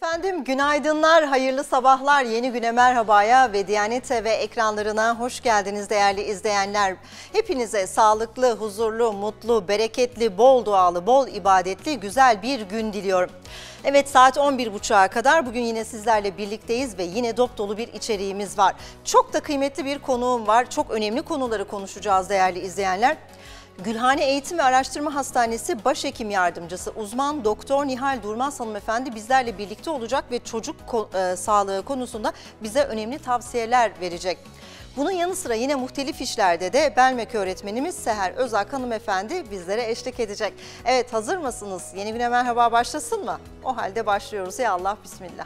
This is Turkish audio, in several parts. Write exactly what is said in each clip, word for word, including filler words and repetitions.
Efendim günaydınlar, hayırlı sabahlar, yeni güne merhabaya ve Diyanet T V ekranlarına hoş geldiniz değerli izleyenler. Hepinize sağlıklı, huzurlu, mutlu, bereketli, bol dualı, bol ibadetli, güzel bir gün diliyorum. Evet, saat on bir buçuğa kadar bugün yine sizlerle birlikteyiz ve yine dop dolu bir içeriğimiz var. Çok da kıymetli bir konuğum var, çok önemli konuları konuşacağız değerli izleyenler. Gülhane Eğitim ve Araştırma Hastanesi Başhekim Yardımcısı uzman Doktor Nihal Durmaz hanımefendi bizlerle birlikte olacak ve çocuk e, sağlığı konusunda bize önemli tavsiyeler verecek. Bunun yanı sıra yine muhtelif işlerde de Belmek öğretmenimiz Seher Özak hanımefendi bizlere eşlik edecek. Evet, hazır mısınız? Yeni güne merhaba başlasın mı? O halde başlıyoruz. Ya Allah, bismillah.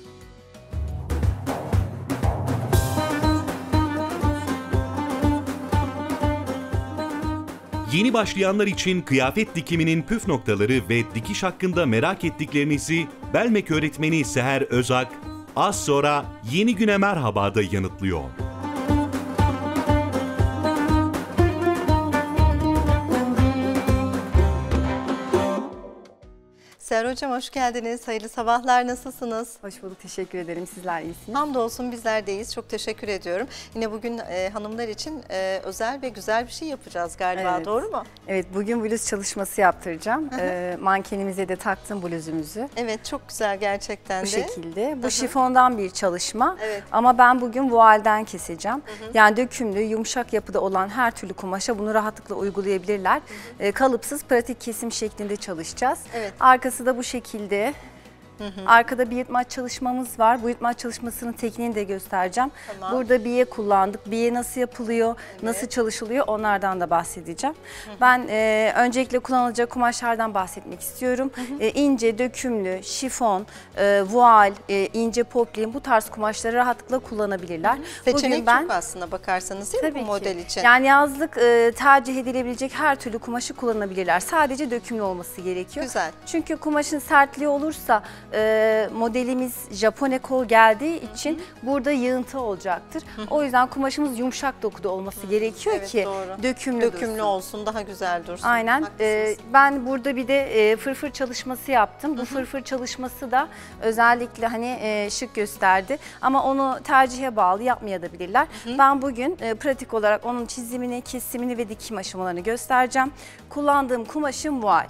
Yeni başlayanlar için kıyafet dikiminin püf noktaları ve dikiş hakkında merak ettiklerinizi Belmek öğretmeni Seher Özak az sonra Yeni Güne Merhaba'da yanıtlıyor. Seher Hocam hoş geldiniz. Hayırlı sabahlar, nasılsınız? Hoş bulduk, teşekkür ederim. Sizler iyisiniz. Hamdolsun bizler de iyiyiz. Çok teşekkür ediyorum. Yine bugün e, hanımlar için e, özel ve güzel bir şey yapacağız galiba, Evet. doğru mu? Evet, bugün bluz çalışması yaptıracağım. Ee, mankenimize de taktım bluzumuzu. Evet, çok güzel gerçekten Bu de. şekilde. Bu Hı hı. şifondan bir çalışma. Evet. Ama ben bugün voalden keseceğim. Hı hı. Yani dökümlü, yumuşak yapıda olan her türlü kumaşa bunu rahatlıkla uygulayabilirler. Hı hı. Ee, kalıpsız, pratik kesim şeklinde çalışacağız. Evet. Arkası da bu şekilde. Hı hı. Arkada bir yırtmaç çalışmamız var. Bu yırtmaç çalışmasının tekniğini de göstereceğim. Tamam. Burada biye kullandık. Biye nasıl yapılıyor, evet. nasıl çalışılıyor, onlardan da bahsedeceğim. Hı hı. Ben e, öncelikle kullanılacak kumaşlardan bahsetmek istiyorum. Hı hı. E, ince, dökümlü, şifon, e, voal, e, ince poplin, bu tarz kumaşları rahatlıkla kullanabilirler. Hı hı. Seçenek Bugün ben, çok aslında bakarsanız değil mi bu model için? Yani yazlık e, tercih edilebilecek her türlü kumaşı kullanabilirler. Sadece dökümlü olması gerekiyor. Güzel. Çünkü kumaşın sertliği olursa e, modelimiz Japone kol geldiği için, hı hı, burada yığıntı olacaktır. Hı hı. O yüzden kumaşımız yumuşak dokuda olması, hı, gerekiyor, evet, ki doğru. dökümlü, dökümlü olsun, daha güzel dursun. Aynen. E, ben burada bir de e, fırfır çalışması yaptım. Bu, hı hı, fırfır çalışması da özellikle hani e, şık gösterdi. Ama onu tercihe bağlı yapmayabilirler. Hı hı. Ben bugün e, pratik olarak onun çizimini, kesimini ve dikim aşamalarını göstereceğim. Kullandığım kumaşım voal.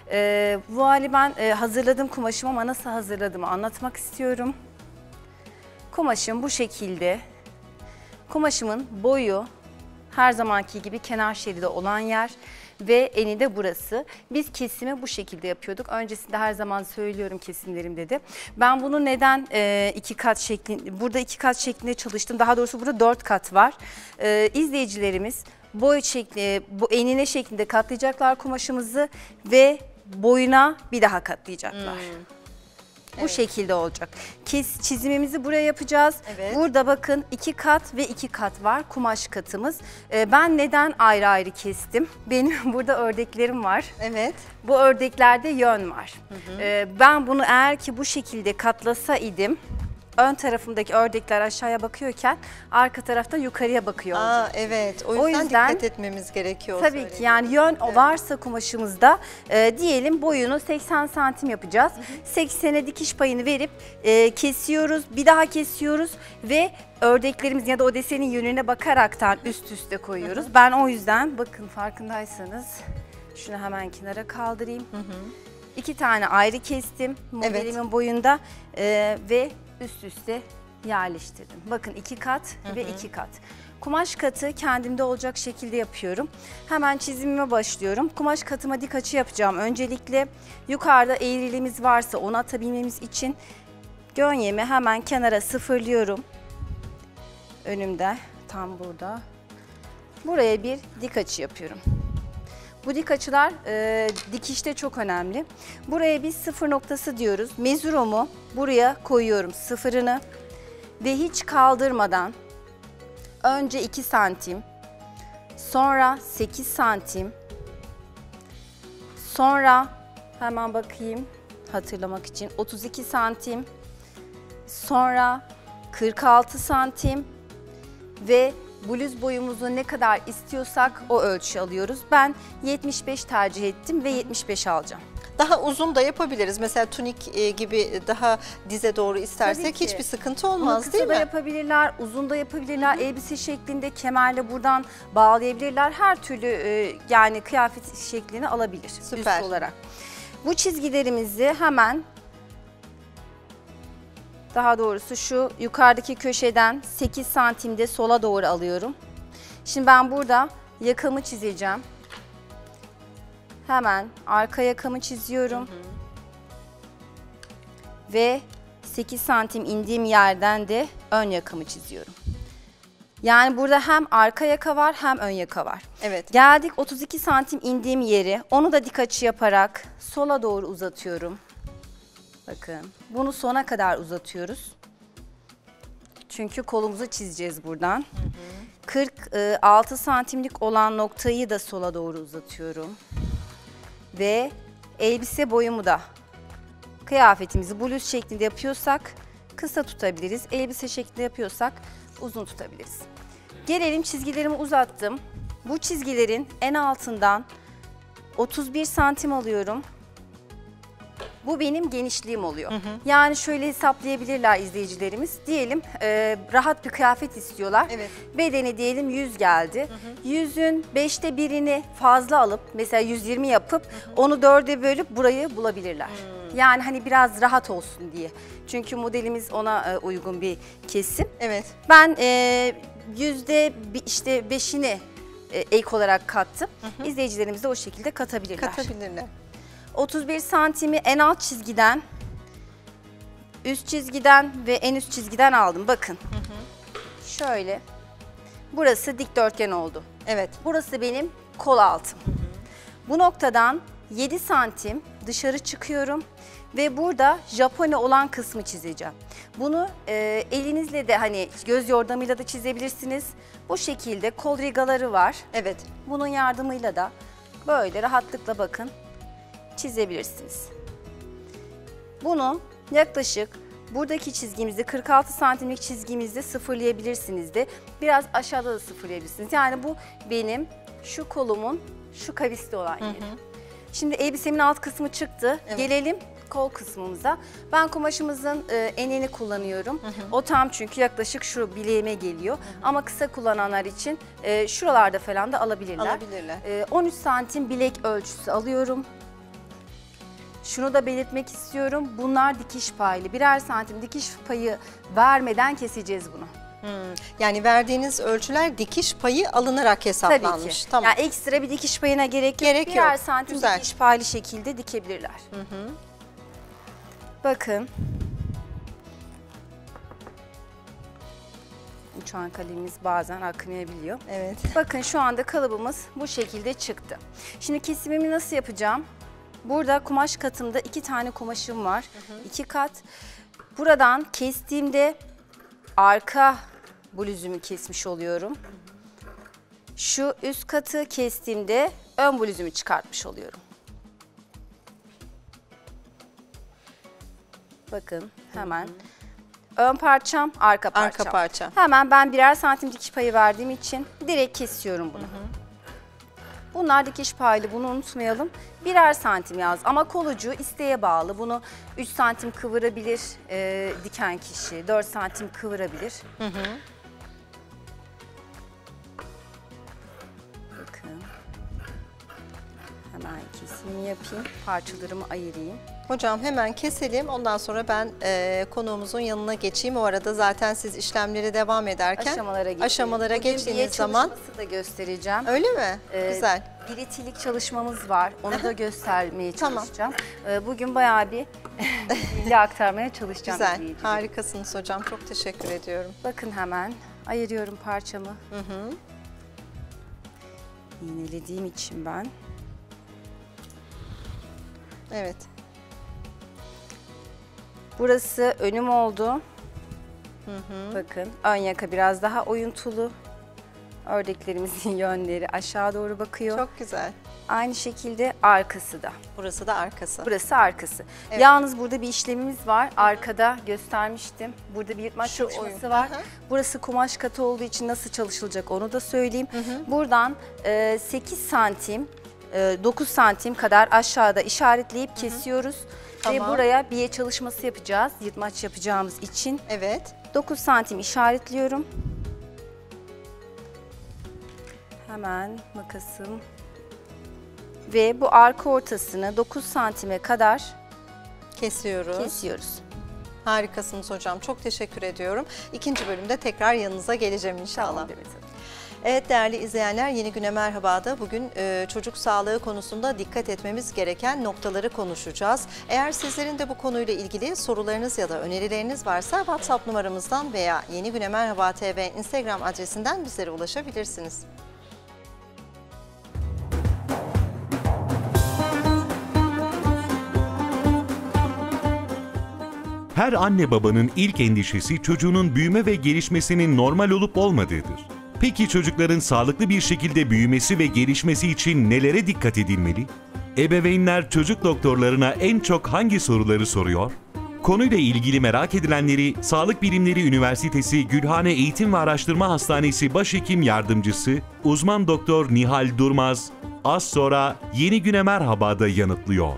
E, voali ben e, hazırladım kumaşımı ama nasıl hazırladığımı anlatmak istiyorum. Kumaşım bu şekilde. Kumaşımın boyu her zamanki gibi kenar şeridi olan yer ve eni de burası. Biz kesimi bu şekilde yapıyorduk. Öncesinde her zaman söylüyorum kesimlerimde de. Ben bunu neden e, iki kat şeklinde, burada iki kat şeklinde çalıştım. Daha doğrusu burada dört kat var. E, izleyicilerimiz boy şekli, bu enine şeklinde katlayacaklar kumaşımızı ve boyuna bir daha katlayacaklar. Hmm. Bu evet. şekilde olacak. Kes çizimimizi buraya yapacağız. Evet. Burada bakın iki kat ve iki kat var kumaş katımız. Ee, ben neden ayrı ayrı kestim? Benim burada ördeklerim var. Evet. Bu ördeklerde yön var. Hı hı. Ee, ben bunu eğer ki bu şekilde katlasaydım, ön tarafımdaki ördekler aşağıya bakıyorken arka tarafta yukarıya bakıyor olacak. Aa, evet. O yüzden, o yüzden dikkat etmemiz gerekiyor. Tabii ki yani yön evet. varsa kumaşımızda e, diyelim boyunu seksen santim yapacağız. seksene dikiş payını verip e, kesiyoruz, bir daha kesiyoruz ve ördeklerimiz ya da o desenin yönüne bakaraktan üst üste koyuyoruz. Hı hı. Ben o yüzden bakın farkındaysanız şunu hemen kenara kaldırayım. Hı hı. İki tane ayrı kestim modelimin evet. boyunda e, ve üst üste yerleştirdim. Bakın iki kat, hı hı, ve iki kat. Kumaş katı kendimde olacak şekilde yapıyorum. Hemen çizimime başlıyorum. Kumaş katıma dik açı yapacağım. Öncelikle yukarıda eğriliğimiz varsa onu atabilmemiz için gönyemi hemen kenara sıfırlıyorum. Önümde, tam burada. Buraya bir dik açı yapıyorum. Bu dik açılar e, dikişte çok önemli. Buraya biz sıfır noktası diyoruz. Mezurumu buraya koyuyorum, sıfırını ve hiç kaldırmadan önce iki santim, sonra sekiz santim, sonra hemen bakayım hatırlamak için otuz iki santim, sonra kırk altı santim ve bluz boyumuzu ne kadar istiyorsak o ölçü alıyoruz. Ben yetmiş beş tercih ettim ve yetmiş beş alacağım. Daha uzun da yapabiliriz. Mesela tunik e, gibi daha dize doğru istersek Tabii ki. hiçbir sıkıntı Bunu olmaz kısa değil da mi? yapabilirler, uzun da yapabilirler, elbise şeklinde kemerle buradan bağlayabilirler. Her türlü e, yani kıyafet şeklini alabilir Süper. üst olarak. Bu çizgilerimizi hemen, daha doğrusu şu yukarıdaki köşeden sekiz santimde sola doğru alıyorum. Şimdi ben burada yakamı çizeceğim. Hemen arka yakamı çiziyorum. Hı hı. Ve sekiz santim indiğim yerden de ön yakamı çiziyorum. Yani burada hem arka yaka var hem ön yaka var. Evet. Geldik otuz iki santim indiğim yeri. Onu da dik açı yaparak sola doğru uzatıyorum. Bakın bunu sona kadar uzatıyoruz. Çünkü kolumuzu çizeceğiz buradan. Hı hı. kırk altı santimlik olan noktayı da sola doğru uzatıyorum. Ve elbise boyumu da, kıyafetimizi bluz şeklinde yapıyorsak kısa tutabiliriz. Elbise şeklinde yapıyorsak uzun tutabiliriz. Gelelim, çizgilerimi uzattım. Bu çizgilerin en altından otuz bir santim alıyorum. Bu benim genişliğim oluyor. Hı hı. Yani şöyle hesaplayabilirler izleyicilerimiz. Diyelim e, rahat bir kıyafet istiyorlar. Evet. Bedeni diyelim yüz geldi. yüzün beşte birini fazla alıp mesela yüz yirmi yapıp hı hı. onu dörde bölüp burayı bulabilirler. Hı. Yani hani biraz rahat olsun diye. Çünkü modelimiz ona e, uygun bir kesim. Evet. Ben e, yüzde işte beşini e, ek olarak kattım. Hı hı. İzleyicilerimiz de o şekilde katabilirler. Katabilirler. otuz bir santimi en alt çizgiden, üst çizgiden ve en üst çizgiden aldım. Bakın. Hı hı. Şöyle. Burası dikdörtgen oldu. Evet. Burası benim kol altım. Hı hı. Bu noktadan yedi santim dışarı çıkıyorum ve burada Japone olan kısmı çizeceğim. Bunu e, elinizle de hani göz yordamıyla da çizebilirsiniz. Bu şekilde kol rigaları var. Evet. Bunun yardımıyla da böyle rahatlıkla bakın çizebilirsiniz. Bunu yaklaşık buradaki çizgimizi kırk altı santimlik çizgimizde sıfırlayabilirsiniz de biraz aşağıda da sıfırlayabilirsiniz. Yani bu benim şu kolumun şu kavisli olan yeri. Hı hı. Şimdi elbisemin alt kısmı çıktı. Evet. Gelelim kol kısmımıza. Ben kumaşımızın e, enini kullanıyorum. Hı hı. O tam çünkü yaklaşık şu bileğime geliyor. Hı hı. Ama kısa kullananlar için e, şuralarda falan da alabilirler. Alabilirler. E, on üç santim bilek ölçüsü alıyorum. Şunu da belirtmek istiyorum. Bunlar dikiş paylı. Birer santim dikiş payı vermeden keseceğiz bunu. Hmm. Yani verdiğiniz ölçüler dikiş payı alınarak hesaplanmış. Tabii ki. Tamam. Yani ekstra bir dikiş payına gerek yok. Gerek Birer yok. santim Güzel. dikiş paylı şekilde dikebilirler. Hı hı. Bakın. Uçan kalemimiz bazen akmayabiliyor. Evet. Bakın şu anda kalıbımız bu şekilde çıktı. Şimdi kesimimi nasıl yapacağım? Burada kumaş katımda iki tane kumaşım var. Hı hı. İki kat. Buradan kestiğimde arka bluzumu kesmiş oluyorum. Hı hı. Şu üst katı kestiğimde ön bluzumu çıkartmış oluyorum. Bakın hemen. Hı hı. Ön parçam, arka parçam. Arka parça. Hemen ben birer santim dikiş payı verdiğim için direkt kesiyorum bunu. Hı hı. Bunlar dikiş paylı, bunu unutmayalım. Birer santim yaz ama kol ucu isteğe bağlı. Bunu üç santim kıvırabilir e, diken kişi, dört santim kıvırabilir. Hı hı. Bakın. Hemen kesimimi yapayım, parçalarımı ayırayım. Hocam hemen keselim, ondan sonra ben e, konuğumuzun yanına geçeyim. O arada zaten siz işlemleri devam ederken aşamalara, aşamalara geçtiğiniz zaman da göstereceğim. Öyle mi? Ee, Güzel. Biritilik çalışmamız var. Onu da göstermeye çalışacağım. Tamam. Bugün bayağı bir bilgi aktarmaya çalışacağım. Güzel. Harikasınız hocam. Çok teşekkür ediyorum. Bakın hemen ayırıyorum parçamı. Hı hı. İğnelediğim için ben. Evet. Burası önüm oldu. Hı hı. Bakın ön yaka biraz daha oyuntulu. Ördeklerimizin yönleri aşağı doğru bakıyor. Çok güzel. Aynı şekilde arkası da. Burası da arkası. Burası arkası. Evet. Yalnız burada bir işlemimiz var. Arkada göstermiştim. Burada bir yırtmaç Şu çalışması oyun. var. Hı hı. Burası kumaş katı olduğu için nasıl çalışılacak onu da söyleyeyim. Hı hı. Buradan e, sekiz santim dokuz santim kadar aşağıda işaretleyip kesiyoruz. Tamam. Ve buraya biye çalışması yapacağız. Yırtmaç yapacağımız için. Evet. dokuz santim işaretliyorum. Hemen makasım. Ve bu arka ortasını dokuz santime kadar Kesiyoruz. kesiyoruz. Harikasınız hocam. Çok teşekkür ediyorum. İkinci bölümde tekrar yanınıza geleceğim inşallah. Tamam, evet. Evet değerli izleyenler, Yeni Güne Merhaba'da bugün e, çocuk sağlığı konusunda dikkat etmemiz gereken noktaları konuşacağız. Eğer sizlerin de bu konuyla ilgili sorularınız ya da önerileriniz varsa WhatsApp numaramızdan veya Yeni Güne Merhaba T V Instagram adresinden bizlere ulaşabilirsiniz. Her anne babanın ilk endişesi çocuğunun büyüme ve gelişmesinin normal olup olmadığıdır. Peki çocukların sağlıklı bir şekilde büyümesi ve gelişmesi için nelere dikkat edilmeli? Ebeveynler çocuk doktorlarına en çok hangi soruları soruyor? Konuyla ilgili merak edilenleri Sağlık Bilimleri Üniversitesi Gülhane Eğitim ve Araştırma Hastanesi Başhekim Yardımcısı uzman doktor Nihal Durmaz az sonra Yeni Güne Merhaba'da yanıtlıyor.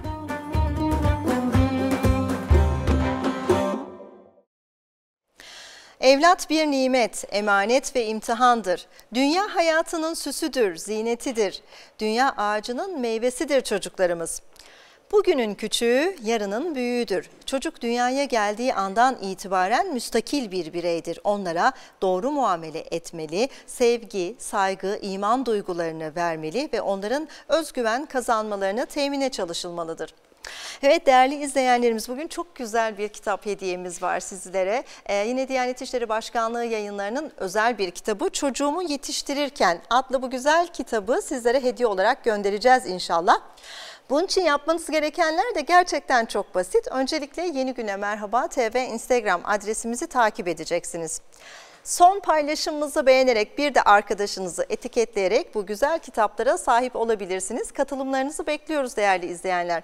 Evlat bir nimet, emanet ve imtihandır. Dünya hayatının süsüdür, zinetidir. Dünya ağacının meyvesidir çocuklarımız. Bugünün küçüğü, yarının büyüğüdür. Çocuk dünyaya geldiği andan itibaren müstakil bir bireydir. Onlara doğru muamele etmeli, sevgi, saygı, iman duygularını vermeli ve onların özgüven kazanmalarını temine çalışılmalıdır. Evet değerli izleyenlerimiz, bugün çok güzel bir kitap hediyemiz var sizlere. Ee, yine Diyanet İşleri Başkanlığı yayınlarının özel bir kitabı Çocuğumu Yetiştirirken adlı bu güzel kitabı sizlere hediye olarak göndereceğiz inşallah. Bunun için yapmanız gerekenler de gerçekten çok basit. Öncelikle Yeni Güne Merhaba T V Instagram adresimizi takip edeceksiniz. Son paylaşımımızı beğenerek bir de arkadaşınızı etiketleyerek bu güzel kitaplara sahip olabilirsiniz. Katılımlarınızı bekliyoruz değerli izleyenler.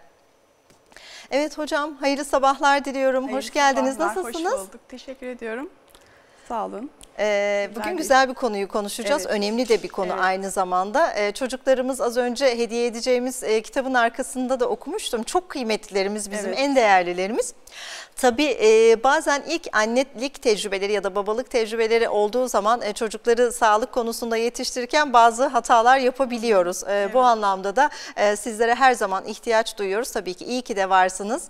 Evet hocam, hayırlı sabahlar diliyorum. Hayırlı Hoş geldiniz. sabahlar, Nasılsınız? Hoş bulduk. Teşekkür ediyorum. Sağ olun. Ee, bugün güzel bir konuyu konuşacağız. Evet. Önemli de bir konu Evet. aynı zamanda. Ee, çocuklarımız az önce hediye edeceğimiz e, kitabın arkasında da okumuştum. Çok kıymetlilerimiz, bizim Evet. en değerlilerimiz. Tabii e, bazen ilk annelik tecrübeleri ya da babalık tecrübeleri olduğu zaman e, çocukları sağlık konusunda yetiştirirken bazı hatalar yapabiliyoruz. E, Evet. Bu anlamda da e, sizlere her zaman ihtiyaç duyuyoruz. Tabii ki iyi ki de varsınız.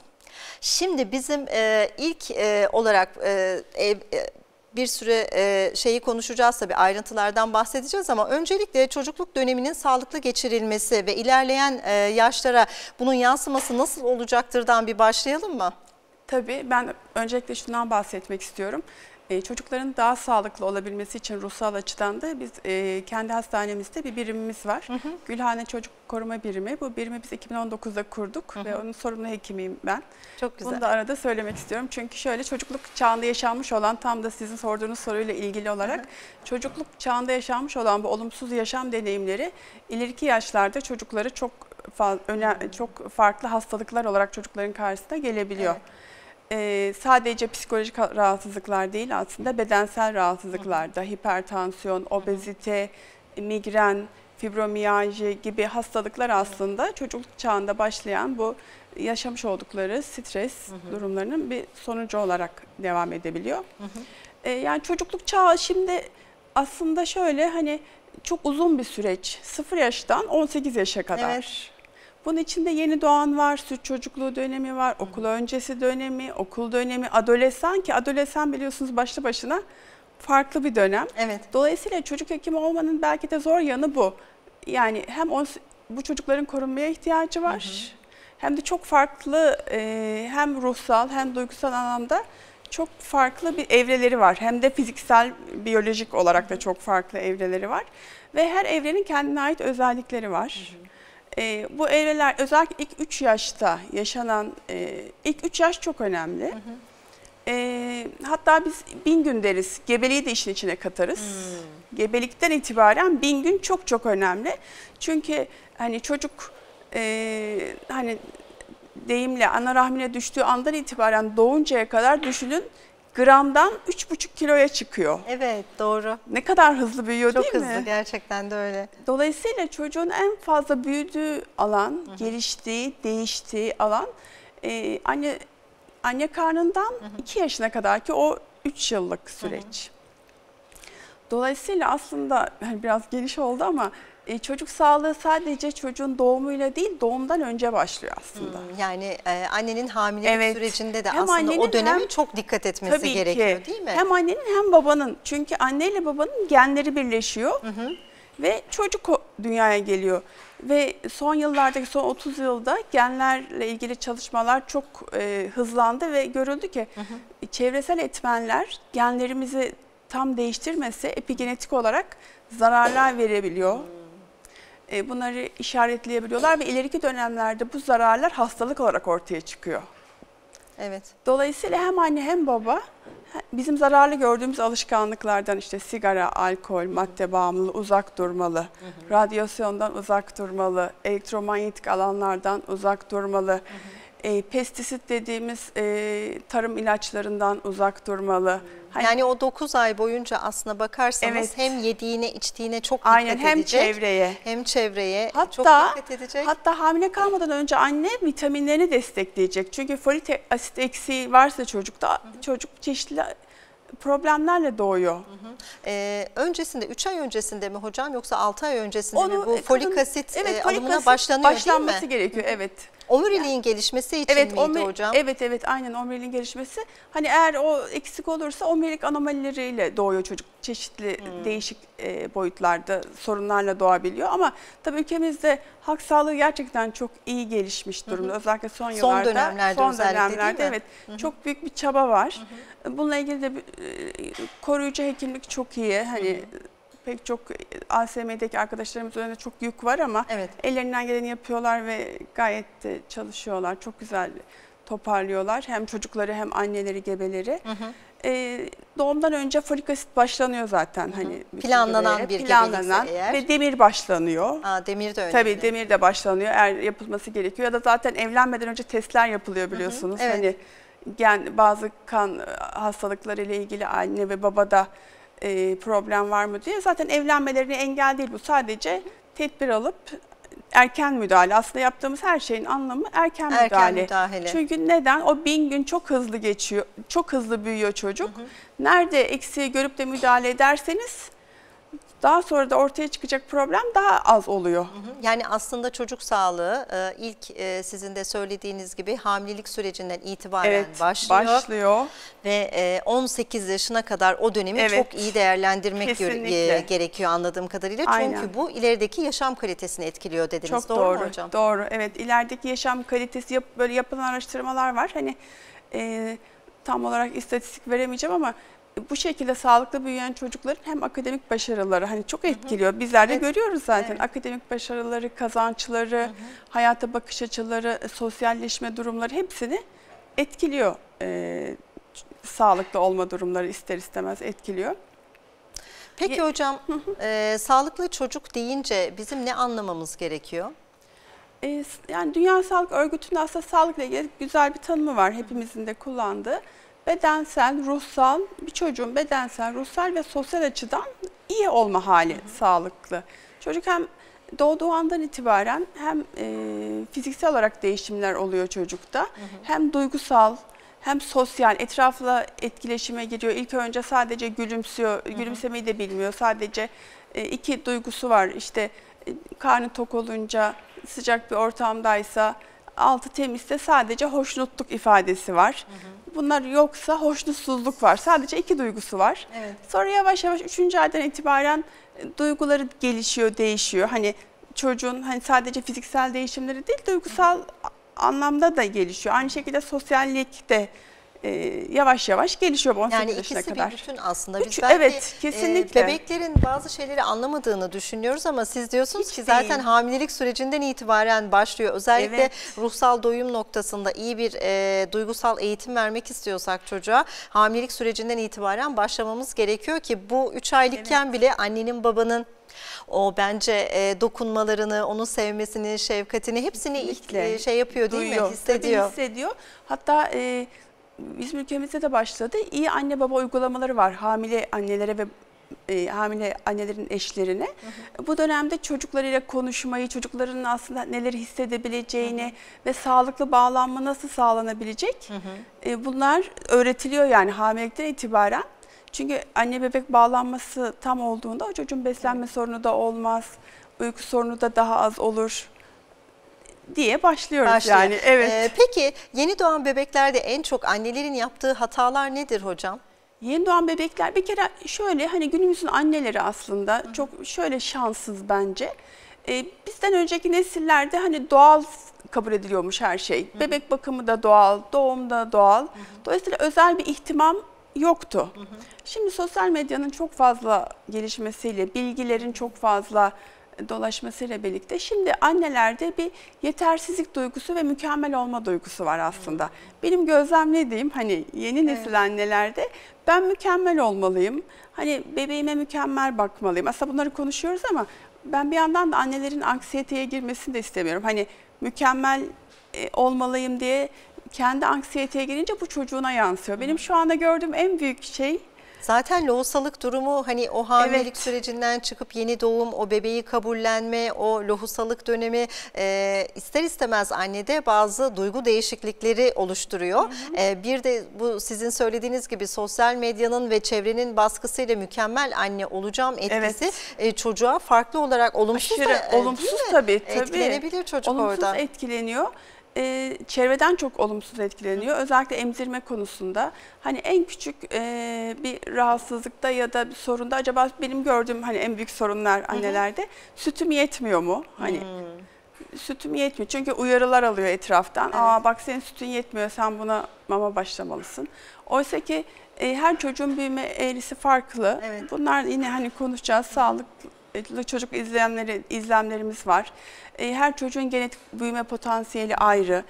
Şimdi bizim e, ilk e, olarak e, ev... E, bir süre e, şeyi konuşacağız tabii, ayrıntılardan bahsedeceğiz ama öncelikle çocukluk döneminin sağlıklı geçirilmesi ve ilerleyen e, yaşlara bunun yansıması nasıl olacaktırdan bir başlayalım mı? Tabii ben öncelikle şundan bahsetmek istiyorum. Ee, çocukların daha sağlıklı olabilmesi için ruhsal açıdan da biz e, kendi hastanemizde bir birimimiz var. Hı hı. Gülhane Çocuk Koruma Birimi. Bu birimi biz iki bin on dokuzda kurduk. Hı hı. Ve onun sorumlu hekimiyim ben. Çok güzel. Bunu da arada söylemek istiyorum. Çünkü şöyle, çocukluk çağında yaşanmış olan, tam da sizin sorduğunuz soruyla ilgili olarak, hı hı, çocukluk çağında yaşanmış olan bu olumsuz yaşam deneyimleri ileriki yaşlarda çocukları çok öne, çok farklı hastalıklar olarak çocukların karşısına gelebiliyor. Evet. Ee, sadece psikolojik rahatsızlıklar değil, aslında bedensel rahatsızlıklar da, hipertansiyon, obezite, migren, fibromiyalji gibi hastalıklar aslında çocukluk çağında başlayan bu yaşamış oldukları stres hı hı. durumlarının bir sonucu olarak devam edebiliyor. Hı hı. Ee, yani çocukluk çağı şimdi aslında şöyle, hani çok uzun bir süreç, sıfır yaştan on sekiz yaşa kadar. Evet. Bunun içinde yeni doğan var, süt çocukluğu dönemi var, hı hı. okul öncesi dönemi, okul dönemi, adolesan, ki adolesan biliyorsunuz başlı başına farklı bir dönem. Evet. Dolayısıyla çocuk hekimi olmanın belki de zor yanı bu. Yani hem on, bu çocukların korunmaya ihtiyacı var, hı hı. hem de çok farklı e, hem ruhsal hem duygusal anlamda çok farklı bir evreleri var. Hem de fiziksel, biyolojik olarak da çok farklı evreleri var. Ve her evrenin kendine ait özellikleri var. Hı hı. E, bu evreler özellikle ilk üç yaşta yaşanan, e, ilk üç yaş çok önemli. Hı hı. E, hatta biz bin gün deriz, gebeliği de işin içine katarız. Hmm. Gebelikten itibaren bin gün çok çok önemli. Çünkü hani çocuk e, hani deyimle ana rahmine düştüğü andan itibaren doğuncaya kadar düşünün, gramdan üç buçuk kiloya çıkıyor. Evet, doğru. Ne kadar hızlı büyüyor Çok değil hızlı, mi? gerçekten de öyle. Dolayısıyla çocuğun en fazla büyüdüğü alan, hı hı. geliştiği, değiştiği alan e, anne anne karnından hı hı. iki yaşına kadar ki o üç yıllık süreç. Hı hı. Dolayısıyla aslında yani biraz geniş oldu ama e, çocuk sağlığı sadece çocuğun doğumuyla değil, doğumdan önce başlıyor aslında. Hmm, yani e, annenin hamilelik evet. sürecinde de hem aslında o döneme hem, çok dikkat etmesi tabii gerekiyor ki. değil mi? Hem annenin hem babanın. Çünkü anneyle babanın genleri birleşiyor. Hı hı. Ve çocuk dünyaya geliyor. Ve son yıllardaki son otuz yılda genlerle ilgili çalışmalar çok e, hızlandı ve görüldü ki hı hı. çevresel etmenler genlerimizi tam değiştirmese epigenetik olarak zararlar verebiliyor. Hmm. E, bunları işaretleyebiliyorlar ve ileriki dönemlerde bu zararlar hastalık olarak ortaya çıkıyor. Evet. Dolayısıyla hem anne hem baba bizim zararlı gördüğümüz alışkanlıklardan işte sigara, alkol, madde bağımlılığı uzak durmalı, hı hı. radyasyondan uzak durmalı, elektromanyetik alanlardan uzak durmalı, hı hı. E, pestisit dediğimiz e, tarım ilaçlarından uzak durmalı. Hmm. Yani o dokuz ay boyunca aslına bakarsanız evet. hem yediğine içtiğine çok dikkat Aynen, hem edecek. Hem çevreye. Hem çevreye hatta, çok dikkat edecek. Hatta hamile kalmadan önce anne vitaminlerini destekleyecek. Çünkü folik asit eksiği varsa çocukta hı hı. çocuk çeşitli problemlerle doğuyor. Hı hı. Ee, öncesinde üç ay öncesinde mi hocam yoksa altı ay öncesinde Onu, mi bu kadın, folik asit evet, e, folik alımına asit başlanıyor değil mi? Başlanması gerekiyor, evet. Omuriliğin yani, gelişmesi için evet, miydi omur, hocam? Evet evet aynen omuriliğin gelişmesi. Hani eğer o eksik olursa omurilik anomalileriyle doğuyor çocuk. Çeşitli hmm. değişik e, boyutlarda sorunlarla doğabiliyor. Ama tabii ülkemizde halk sağlığı gerçekten çok iyi gelişmiş durumda. Hı hı. Özellikle son yıllarda. Son dönemlerde son özellikle dönemlerde, değil mi? evet. Hı hı. Çok büyük bir çaba var. Hı hı. Bununla ilgili de e, koruyucu hekimlik çok iyi. Hani hı hı. pek çok A S M'deki arkadaşlarımız üzerinde çok yük var ama evet. ellerinden geleni yapıyorlar ve gayet de çalışıyorlar. Çok güzel toparlıyorlar. Hem çocukları hem anneleri, gebeleri. Hı hı. Ee, doğumdan önce folik asit başlanıyor zaten. Hı hı. Hani planlanan bir planlanan eğer. Ve demir başlanıyor. Aa, demir de önemli. Tabii demir de başlanıyor eğer yapılması gerekiyor. Ya da zaten evlenmeden önce testler yapılıyor biliyorsunuz. Hı hı. Evet. Hani gen, bazı kan hastalıkları ile ilgili anne ve babada e, problem var mı diye. Zaten evlenmelerine engel değil bu. Sadece tedbir alıp erken müdahale. Aslında yaptığımız her şeyin anlamı erken, erken müdahale. müdahale. Çünkü neden? O bin gün çok hızlı geçiyor. Çok hızlı büyüyor çocuk. Hı hı. Nerede eksiği görüp de müdahale ederseniz daha sonra da ortaya çıkacak problem daha az oluyor. Yani aslında çocuk sağlığı ilk sizin de söylediğiniz gibi hamilelik sürecinden itibaren evet, başlıyor. başlıyor. Ve on sekiz yaşına kadar o dönemi evet, çok iyi değerlendirmek kesinlikle. gerekiyor anladığım kadarıyla. Aynen. Çünkü bu ilerideki yaşam kalitesini etkiliyor dediniz. Çok doğru, doğru mu hocam? Doğru. Evet, ilerideki yaşam kalitesi yap, böyle yapılan araştırmalar var. Hani e, tam olarak istatistik veremeyeceğim ama bu şekilde sağlıklı büyüyen çocukların hem akademik başarıları hani çok etkiliyor. Bizler de evet. görüyoruz zaten evet. akademik başarıları, kazançları, hı hı. hayata bakış açıları, sosyalleşme durumları hepsini etkiliyor. Ee, sağlıklı olma durumları ister istemez etkiliyor. Peki Ye hocam, hı hı. E, sağlıklı çocuk deyince bizim ne anlamamız gerekiyor? E, yani Dünya Sağlık Örgütü'nün aslında sağlıkla ilgili güzel bir tanımı var hepimizin de kullandığı. Bedensel, ruhsal, bir çocuğun bedensel, ruhsal ve sosyal açıdan iyi olma hali hı hı. sağlıklı. Çocuk hem doğduğu andan itibaren hem e, fiziksel olarak değişimler oluyor çocukta, hı hı. hem duygusal, hem sosyal, etrafla etkileşime giriyor. İlk önce sadece gülümsüyor, hı hı. gülümsemeyi de bilmiyor. Sadece e, iki duygusu var. İşte e, karnı tok olunca, sıcak bir ortamdaysa, altı temizse sadece hoşnutluk ifadesi var. Hı hı. Bunlar yoksa hoşnutsuzluk var. Sadece iki duygusu var. Evet. Sonra yavaş yavaş üçüncü aydan itibaren duyguları gelişiyor, değişiyor. Hani çocuğun hani sadece fiziksel değişimleri değil, duygusal hı. anlamda da gelişiyor. Aynı şekilde sosyallik de e, yavaş yavaş gelişiyor on sekiz yani yaşına kadar. kadar. Yani ikisi bir bütün aslında. Biz Üç, belki evet, kesinlikle. E, bebeklerin bazı şeyleri anlamadığını düşünüyoruz ama siz diyorsunuz Hiç ki zaten değil. hamilelik sürecinden itibaren başlıyor. Özellikle evet. ruhsal doyum noktasında iyi bir e, duygusal eğitim vermek istiyorsak çocuğa hamilelik sürecinden itibaren başlamamız gerekiyor ki bu üç aylıkken evet. bile annenin babanın o bence e, dokunmalarını, onu sevmesini, şefkatini hepsini ilk, e, şey yapıyor değil Duyuyor, mi? Hissediyor. Hissediyor. Hatta e, bizim ülkemizde de başladı. İyi anne baba uygulamaları var hamile annelere ve e, hamile annelerin eşlerine. Hı hı. Bu dönemde çocuklarıyla konuşmayı, çocukların aslında neleri hissedebileceğini, hı hı, ve sağlıklı bağlanma nasıl sağlanabilecek, hı hı, e, bunlar öğretiliyor yani hamilelikten itibaren. Çünkü anne bebek bağlanması tam olduğunda o çocuğun beslenme, evet, sorunu da olmaz, uyku sorunu da daha az olur diye başlıyoruz. Başlıyor. Yani. Evet. Ee, peki yeni doğan bebeklerde en çok annelerin yaptığı hatalar nedir hocam? Yeni doğan bebekler bir kere şöyle, hani günümüzün anneleri aslında, hı hı, çok şöyle şanssız bence. Ee, bizden önceki nesillerde hani doğal kabul ediliyormuş her şey. Hı hı. Bebek bakımı da doğal, doğum da doğal. Hı hı. Dolayısıyla özel bir ihtimam yoktu. Hı hı. Şimdi sosyal medyanın çok fazla gelişmesiyle, bilgilerin çok fazla dolaşmasıyla birlikte şimdi annelerde bir yetersizlik duygusu ve mükemmel olma duygusu var aslında. Benim gözlemlediğim hani yeni nesil, evet, annelerde ben mükemmel olmalıyım. Hani bebeğime mükemmel bakmalıyım. Aslında bunları konuşuyoruz ama ben bir yandan da annelerin anksiyeteye girmesini de istemiyorum. Hani mükemmel olmalıyım diye kendi anksiyeteye girince bu çocuğuna yansıyor. Benim şu anda gördüğüm en büyük şey, zaten lohusalık durumu, hani o hamilelik, evet, sürecinden çıkıp yeni doğum, o bebeği kabullenme, o lohusalık dönemi e, ister istemez annede bazı duygu değişiklikleri oluşturuyor. Hı hı. E, bir de bu sizin söylediğiniz gibi sosyal medyanın ve çevrenin baskısıyla mükemmel anne olacağım etkisi, evet, e, çocuğa farklı olarak olumsuz Aşırı, da, olumsuz tabii, tabii etkilenebilir çocuk olumsuz orada. Olumsuz etkileniyor. Ee, çevreden çok olumsuz etkileniyor. Hı. Özellikle emzirme konusunda. Hani en küçük e, bir rahatsızlıkta ya da bir sorunda acaba benim gördüğüm hani en büyük sorunlar annelerde, hı hı, sütüm yetmiyor mu? Hani hı. sütüm yetmiyor. Çünkü uyarılar alıyor etraftan. Evet. Aa bak senin sütün yetmiyor, sen buna mama başlamalısın. Oysa ki e, her çocuğun büyüme eğrisi farklı. Evet. Bunlar yine hani konuşacağız. Sağlıklı çocuk izlemleri, izlemlerimiz var. Her çocuğun genetik büyüme potansiyeli ayrı.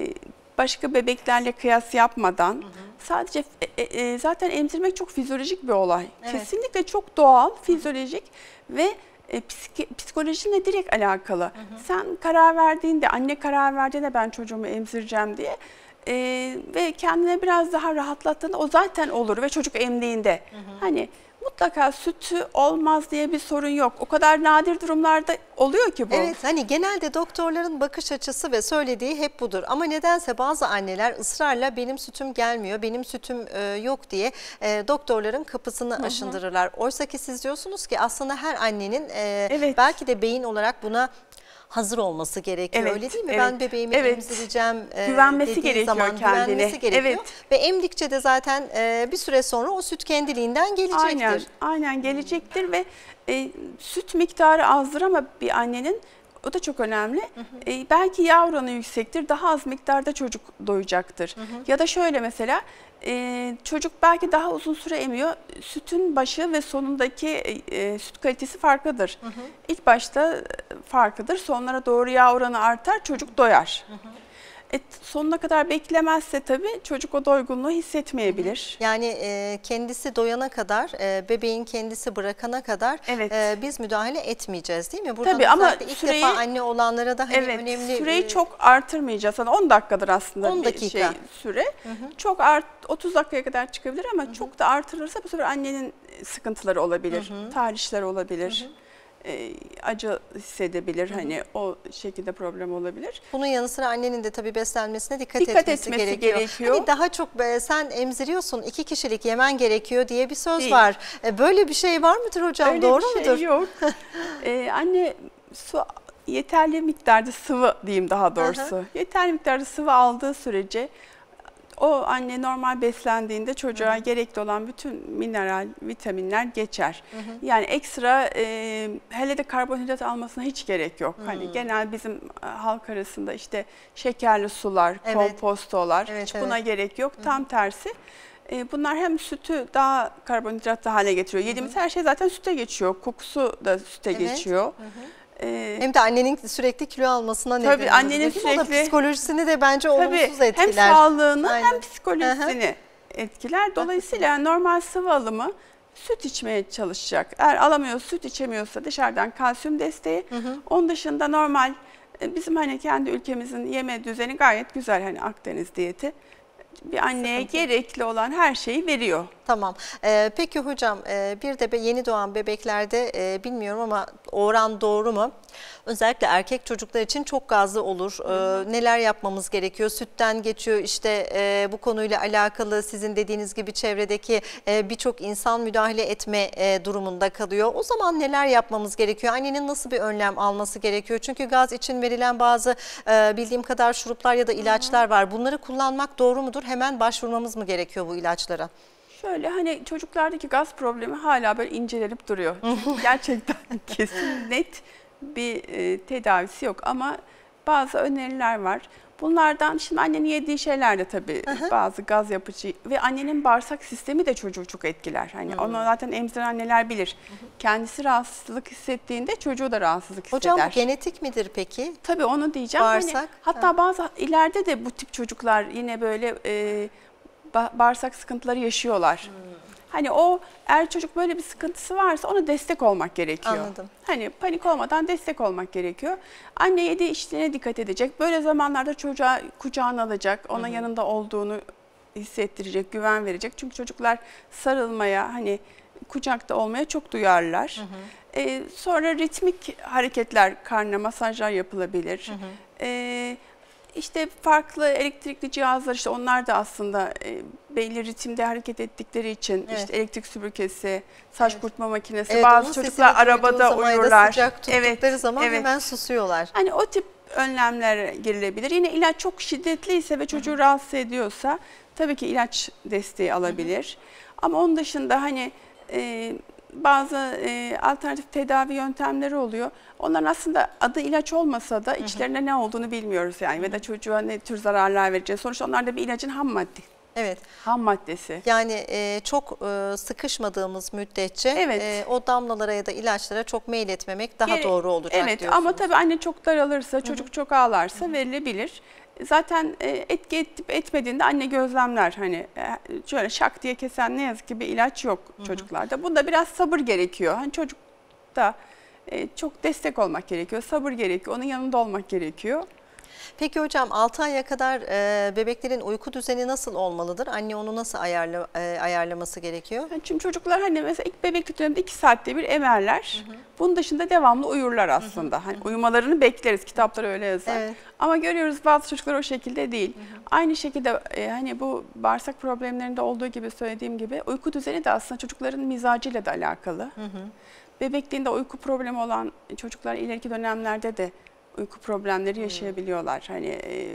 Başka bebeklerle kıyas yapmadan, hı hı, sadece e, e, zaten emzirmek çok fizyolojik bir olay. Evet. Kesinlikle çok doğal, fizyolojik, hı hı, ve e, psik psikolojinle direkt alakalı. Hı hı. Sen karar verdiğinde, anne karar verdiğinde ben çocuğumu emzireceğim diye e, ve kendine biraz daha rahatlattığında o zaten olur ve çocuk emdiğinde, hı hı, hani mutlaka sütü olmaz diye bir sorun yok. O kadar nadir durumlarda oluyor ki bu. Evet, hani genelde doktorların bakış açısı ve söylediği hep budur. Ama nedense bazı anneler ısrarla benim sütüm gelmiyor, benim sütüm e, yok diye e, doktorların kapısını, hı hı, aşındırırlar. Oysa ki siz diyorsunuz ki aslında her annenin e, evet, belki de beyin olarak buna hazır olması gerekiyor, evet, öyle değil mi? Evet, ben bebeğimi, evet, emzireceğim güvenmesi dediği gerekiyor zaman kendine. Güvenmesi gerekiyor. Evet. Ve emdikçe de zaten e, bir süre sonra o süt kendiliğinden gelecektir. Aynen, aynen gelecektir ve e, süt miktarı azdır ama bir annenin, o da çok önemli. Hı hı. E, belki yağ oranı yüksektir, daha az miktarda çocuk doyacaktır. Hı hı. Ya da şöyle mesela, e, çocuk belki daha uzun süre emiyor, sütün başı ve sonundaki e, süt kalitesi farklıdır. Hı hı. İlk başta farklıdır, sonlara doğru yağ oranı artar, çocuk doyar. Hı hı. Et, sonuna kadar beklemezse tabii çocuk o doygunluğu hissetmeyebilir. Yani e, kendisi doyana kadar, e, bebeğin kendisi bırakana kadar, evet, e, biz müdahale etmeyeceğiz değil mi? Buradan tabii ama ilk süreyi, defa anne olanlara da hani, evet, önemli. Süreyi e, çok artırmayacağız. Yani on dakikadır aslında on dakika. Bir şey süre. Hı hı. Çok art, otuz dakikaya kadar çıkabilir ama, hı hı, çok da artırılırsa bu sefer annenin sıkıntıları olabilir, hı hı, tahrişler olabilir. Hı hı. E, acı hissedebilir, hı hı, hani o şekilde problem olabilir. Bunun yanı sıra annenin de tabii beslenmesine dikkat, dikkat etmesi, etmesi gerekiyor. gerekiyor. Hani daha çok sen emziriyorsun, iki kişilik yemen gerekiyor diye bir söz Değil. var. Böyle bir şey var mıdır hocam? Öyle Doğru bir şey mudur? Yok. ee, anne su yeterli miktarda sıvı diyeyim daha doğrusu. Hı hı. Yeterli miktarda sıvı aldığı sürece o anne normal beslendiğinde çocuğa, hı hı, gerekli olan bütün mineral, vitaminler geçer. Hı hı. Yani ekstra e, hele de karbonhidrat almasına hiç gerek yok. Hı. Hani genel bizim e, halk arasında işte şekerli sular, evet, kompostolar, evet, hiç buna, evet, gerek yok. Hı hı. Tam tersi. E, bunlar hem sütü daha karbonhidratlı hale getiriyor. Yediğimiz, hı hı, her şey zaten süte geçiyor. Kokusu da süte, evet, geçiyor. Hı hı. Hem de annenin sürekli kilo almasına neden oluyor. Tabii annenin sürekli, o da psikolojisini de bence olumsuz etkiler. Hem sağlığını, aynen, hem psikolojisini, hı hı, etkiler. Dolayısıyla normal sıvı alımı, süt içmeye çalışacak. Eğer alamıyor, süt içemiyorsa dışarıdan kalsiyum desteği. Hı hı. Onun dışında normal bizim hani kendi ülkemizin yeme düzeni gayet güzel, hani Akdeniz diyeti. bir anneye Sıkıntı. gerekli olan her şeyi veriyor. Tamam. Ee, peki hocam e, bir de be, yeni doğan bebeklerde e, bilmiyorum ama oran doğru mu? Özellikle erkek çocuklar için çok gazlı olur. Ee, neler yapmamız gerekiyor? Sütten geçiyor işte e, bu konuyla alakalı sizin dediğiniz gibi çevredeki e, birçok insan müdahale etme e, durumunda kalıyor. O zaman neler yapmamız gerekiyor? Annenin nasıl bir önlem alması gerekiyor? Çünkü gaz için verilen bazı e, bildiğim kadar şuruplar ya da ilaçlar var. Bunları kullanmak doğru mudur? Hemen başvurmamız mı gerekiyor bu ilaçlara? Şöyle hani çocuklardaki gaz problemi hala böyle incelenip duruyor. Çünkü gerçekten kesin net bir e, tedavisi yok ama bazı öneriler var. Bunlardan şimdi annenin yediği şeyler de tabii bazı gaz yapıcı ve annenin bağırsak sistemi de çocuğu çok etkiler. Hani onu zaten emziren anneler bilir. Kendisi rahatsızlık hissettiğinde çocuğu da rahatsızlık hisseder. Hocam genetik midir peki? Tabii onu diyeceğim. Bağırsak. Hani, hatta bazı ileride de bu tip çocuklar yine böyle e, bağırsak sıkıntıları yaşıyorlar. Hmm. Hani o eğer çocuk böyle bir sıkıntısı varsa ona destek olmak gerekiyor. Anladım. Hani panik olmadan destek olmak gerekiyor. Anne yediği içtiğine dikkat edecek. Böyle zamanlarda çocuğa kucağına alacak, ona Hı-hı. yanında olduğunu hissettirecek, güven verecek. Çünkü çocuklar sarılmaya, hani kucakta olmaya çok duyarlar. Ee, sonra ritmik hareketler, karnına masajlar yapılabilir. Ee, İşte farklı elektrikli cihazlar, işte onlar da aslında e, belli ritimde hareket ettikleri için evet. işte elektrik süpürgesi, saç evet. kurutma makinesi, evet, bazı çocuklar arabada uyurlar. Sıcak tuttukları evet, zaman evet. hemen susuyorlar. Hani o tip önlemler girilebilir. Yine ilaç çok şiddetliyse ve çocuğu Hı-hı. rahatsız ediyorsa tabii ki ilaç desteği alabilir. Hı-hı. Ama onun dışında hani e, bazı e, alternatif tedavi yöntemleri oluyor. Onların aslında adı ilaç olmasa da içlerinde Hı-hı. ne olduğunu bilmiyoruz yani Hı-hı. ve de çocuğa ne tür zararlar vereceğiz. Sonuçta onlar da bir ilacın ham madde. Evet. Ham maddesi. Yani e, çok e, sıkışmadığımız müddetçe evet. e, o damlalara ya da ilaçlara çok meyil etmemek daha Gere doğru olacak evet, diyorsunuz. Ama tabii anne çok daralırsa, çocuk Hı-hı. çok ağlarsa Hı-hı. verilebilir. Zaten etki edip etmediğinde anne gözlemler, hani şöyle şak diye kesen ne yazık ki bir ilaç yok Hı-hı. çocuklarda. Bunda biraz sabır gerekiyor. Hani çocukta çok destek olmak gerekiyor, sabır gerekiyor, onun yanında olmak gerekiyor. Peki hocam altı aya kadar e, bebeklerin uyku düzeni nasıl olmalıdır? Anne onu nasıl ayarla, e, ayarlaması gerekiyor? Yani çünkü çocuklar hani mesela ilk bebeklik döneminde iki saatte bir emerler. Hı hı. Bunun dışında devamlı uyurlar aslında. Hı hı. Hani uyumalarını bekleriz, kitaplar öyle yazar. Evet. Ama görüyoruz bazı çocuklar o şekilde değil. Hı hı. Aynı şekilde e, hani bu bağırsak problemlerinde olduğu gibi söylediğim gibi uyku düzeni de aslında çocukların mizacıyla da alakalı. Hı hı. Bebekliğinde uyku problemi olan çocuklar ileriki dönemlerde de uyku problemleri yaşayabiliyorlar. Hani e,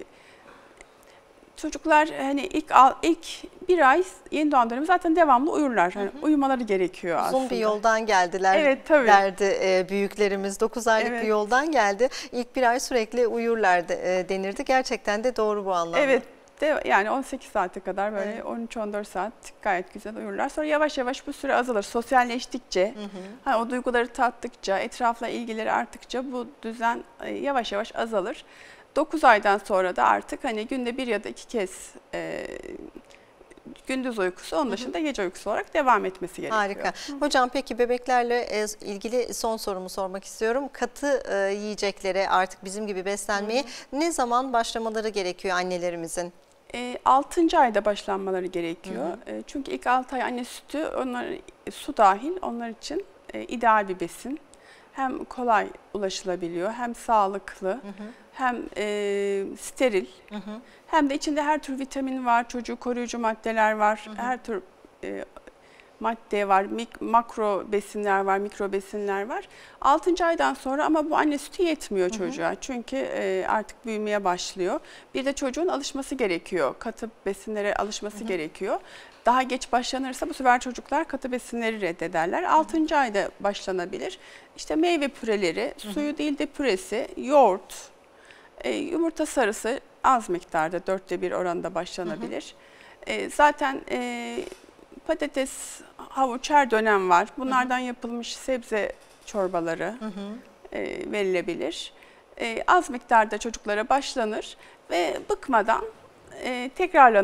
çocuklar hani ilk ilk bir ay yeni doğan dönemi zaten devamlı uyurlar. Hani hı hı. uyumaları gerekiyor Uzun aslında. Uzun bir yoldan geldiler evet, tabii. derdi e, büyüklerimiz. dokuz aylık evet. bir yoldan geldi. İlk bir ay sürekli uyurlar de, e, denirdi. Gerçekten de doğru bu anlamda. Evet. De, yani on sekiz saate kadar böyle evet. on üç on dört saat gayet güzel uyurlar. Sonra yavaş yavaş bu süre azalır. Sosyalleştikçe, hı hı. Hani o duyguları tattıkça, etrafla ilgileri arttıkça bu düzen yavaş yavaş azalır. dokuz aydan sonra da artık hani günde bir ya da iki kez e, gündüz uykusu, onun dışında hı hı. gece uykusu olarak devam etmesi gerekiyor. Harika. Hı. Hocam peki bebeklerle ilgili son sorumu sormak istiyorum. Katı e, yiyeceklere artık bizim gibi beslenmeye hı hı. ne zaman başlamaları gerekiyor annelerimizin? altıncı ayda başlanmaları gerekiyor. Hı hı. Çünkü ilk altı ay anne sütü, onlar, su dahil onlar için ideal bir besin. Hem kolay ulaşılabiliyor, hem sağlıklı, hı hı. hem e, steril, hı hı. hem de içinde her tür vitamin var, çocuğu koruyucu maddeler var, hı hı. her tür e, madde var, mik makro besinler var, mikro besinler var. altıncı aydan sonra ama bu anne sütü yetmiyor çocuğa. Hı hı. Çünkü e, artık büyümeye başlıyor. Bir de çocuğun alışması gerekiyor. Katı besinlere alışması hı hı. gerekiyor. Daha geç başlanırsa bu sefer çocuklar katı besinleri reddederler. altıncı ayda başlanabilir. İşte meyve püreleri, hı hı. suyu değil de püresi, yoğurt, e, yumurta sarısı az miktarda dörtte bir oranında başlanabilir. Hı hı. E, zaten e, patates, havuç her dönem var. Bunlardan hı hı. yapılmış sebze çorbaları hı hı. E, verilebilir. E, az miktarda çocuklara başlanır ve bıkmadan e, tekrarlanır.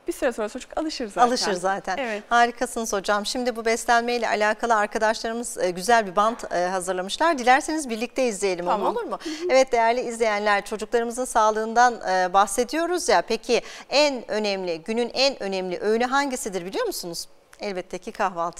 bir süre sonra çocuk alışır zaten. Alışır zaten. Evet. Harikasınız hocam. Şimdi bu beslenme ile alakalı arkadaşlarımız e, güzel bir bant e, hazırlamışlar. Dilerseniz birlikte izleyelim Tamam. onu, olur mu? Evet değerli izleyenler, çocuklarımızın sağlığından e, bahsediyoruz ya. Peki en önemli, günün en önemli öğünü hangisidir biliyor musunuz? Elbette ki kahvaltı.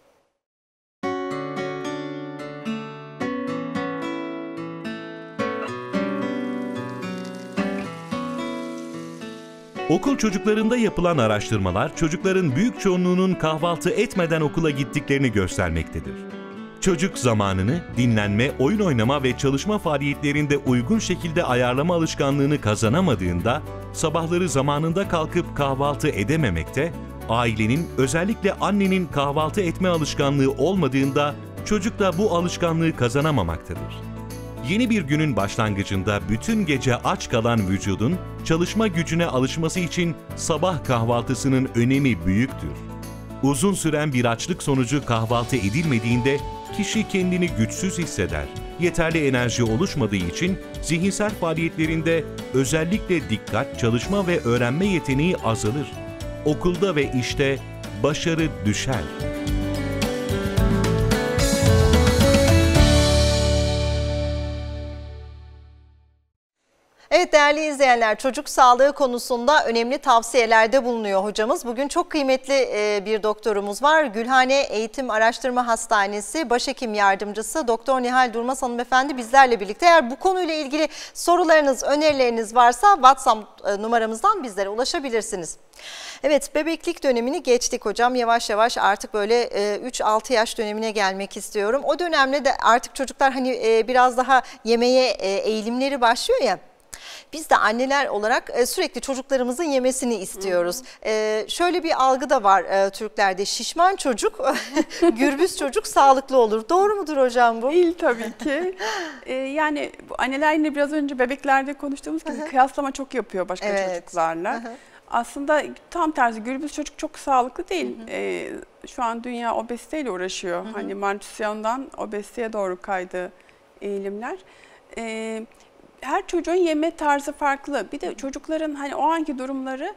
Okul çocuklarında yapılan araştırmalar çocukların büyük çoğunluğunun kahvaltı etmeden okula gittiklerini göstermektedir. Çocuk zamanını dinlenme, oyun oynama ve çalışma faaliyetlerinde uygun şekilde ayarlama alışkanlığını kazanamadığında, sabahları zamanında kalkıp kahvaltı edememekte, ailenin özellikle annenin kahvaltı etme alışkanlığı olmadığında çocuk da bu alışkanlığı kazanamamaktadır. Yeni bir günün başlangıcında bütün gece aç kalan vücudun çalışma gücüne alışması için sabah kahvaltısının önemi büyüktür. Uzun süren bir açlık sonucu kahvaltı edilmediğinde kişi kendini güçsüz hisseder. Yeterli enerji oluşmadığı için zihinsel faaliyetlerinde özellikle dikkat, çalışma ve öğrenme yeteneği azalır. Okulda ve işte başarı düşer. Evet değerli izleyenler, çocuk sağlığı konusunda önemli tavsiyelerde bulunuyor hocamız. Bugün çok kıymetli bir doktorumuz var. Gülhane Eğitim Araştırma Hastanesi Başhekim Yardımcısı Doktor Nihal Durmaz hanımefendi bizlerle birlikte. Eğer bu konuyla ilgili sorularınız, önerileriniz varsa WhatsApp numaramızdan bizlere ulaşabilirsiniz. Evet, bebeklik dönemini geçtik hocam. Yavaş yavaş artık böyle üç altı yaş dönemine gelmek istiyorum. O dönemde de artık çocuklar hani biraz daha yemeğe eğilimleri başlıyor ya. Biz de anneler olarak sürekli çocuklarımızın yemesini istiyoruz. Hı hı. Ee, şöyle bir algı da var e, Türklerde. Şişman çocuk, gürbüz çocuk sağlıklı olur. Doğru mudur hocam bu? Değil tabii ki. ee, yani bu anneler yine biraz önce bebeklerde konuştuğumuz gibi kıyaslama çok yapıyor başka evet. çocuklarla. Hı hı. Aslında tam tersi, gürbüz çocuk çok sağlıklı değil. Hı hı. Ee, şu an dünya obeziteyle uğraşıyor. Hı hı. Hani malnutrisyondan obeziteye doğru kaydı eğilimler. Ee, Her çocuğun yeme tarzı farklı. Bir de çocukların hani o anki durumları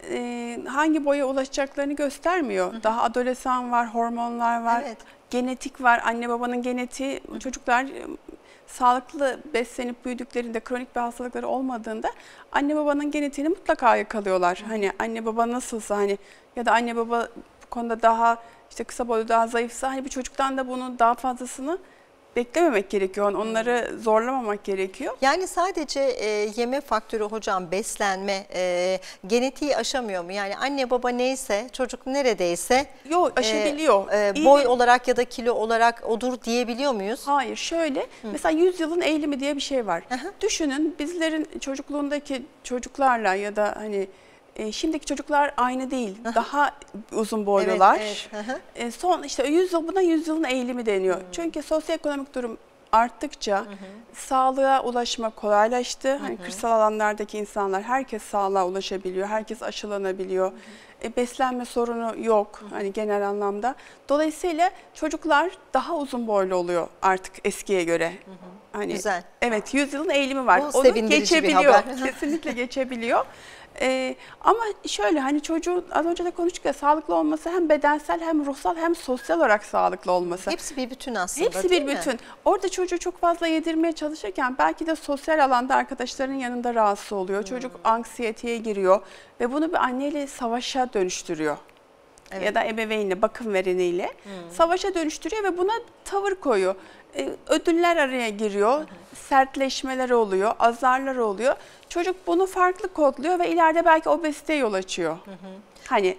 e, hangi boya ulaşacaklarını göstermiyor. Hı hı. Daha adolesan var, hormonlar var, evet. genetik var. Anne babanın genetiği, hı. çocuklar e, sağlıklı beslenip büyüdüklerinde, kronik bir hastalıkları olmadığında anne babanın genetiğini mutlaka yakalıyorlar. Hı. Hani anne baba nasılsa hani ya da anne baba bu konuda daha işte kısa boylu, daha zayıfsa hani bir çocuktan da bunun daha fazlasını beklememek gerekiyor. Onları zorlamamak gerekiyor. Yani sadece e, yeme faktörü hocam, beslenme, e, genetiği aşamıyor mu? Yani anne baba neyse, çocuk neredeyse Yok, aşabiliyor. E, e, boy İyi. olarak ya da kilo olarak odur diyebiliyor muyuz? Hayır, şöyle. Hı. Mesela yüzyılın eğilimi diye bir şey var. Hı hı. Düşünün, bizlerin çocukluğundaki çocuklarla ya da hani E, şimdiki çocuklar aynı değil. Hı-hı. Daha uzun boylular. Evet, evet. E, son işte yüzyıl, buna yüzyılın eğilimi deniyor. Hı-hı. Çünkü sosyoekonomik durum arttıkça Hı-hı. sağlığa ulaşma kolaylaştı. Hı-hı. Hani kırsal alanlardaki insanlar, herkes sağlığa ulaşabiliyor, herkes aşılanabiliyor. E, beslenme sorunu yok Hı-hı. hani genel anlamda. Dolayısıyla çocuklar daha uzun boylu oluyor artık eskiye göre. Hı-hı. Hani Güzel. Evet, yüzyılın eğilimi var. Bu Onu geçebiliyor. Kesinlikle geçebiliyor. Ee, ama şöyle hani çocuğun az önce de konuştuk ya, sağlıklı olması hem bedensel hem ruhsal hem sosyal olarak sağlıklı olması. Hepsi bir bütün aslında. Hepsi bir bütün. Mi? Orada çocuğu çok fazla yedirmeye çalışırken belki de sosyal alanda arkadaşlarının yanında rahatsız oluyor. Hmm. Çocuk anksiyeteye giriyor ve bunu bir anneyle savaşa dönüştürüyor. Evet. Ya da ebeveynle, bakım vereniyle hmm. savaşa dönüştürüyor ve buna tavır koyuyor. Ee, ödüller araya giriyor, hmm. sertleşmeler oluyor, azarlar oluyor. Çocuk bunu farklı kodluyor ve ileride belki obeziteye yol açıyor. Hı hı. Hani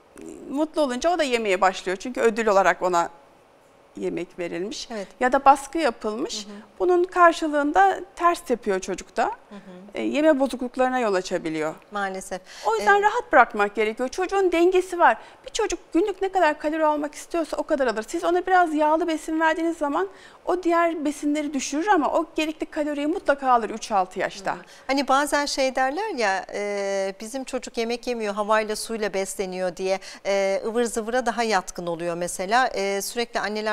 mutlu olunca o da yemeye başlıyor. Çünkü ödül olarak ona yemek verilmiş. Evet. Ya da baskı yapılmış. Hı hı. Bunun karşılığında ters yapıyor çocukta. Hı hı. E, yeme bozukluklarına yol açabiliyor. Maalesef. O yüzden ee, rahat bırakmak gerekiyor. Çocuğun dengesi var. Bir çocuk günlük ne kadar kalori almak istiyorsa o kadar alır. Siz ona biraz yağlı besin verdiğiniz zaman o diğer besinleri düşürür ama o gerekli kaloriyi mutlaka alır üç altı yaşta. Hı. Hani bazen şey derler ya, e, bizim çocuk yemek yemiyor, havayla suyla besleniyor diye e, ıvır zıvıra daha yatkın oluyor mesela. E, sürekli anneler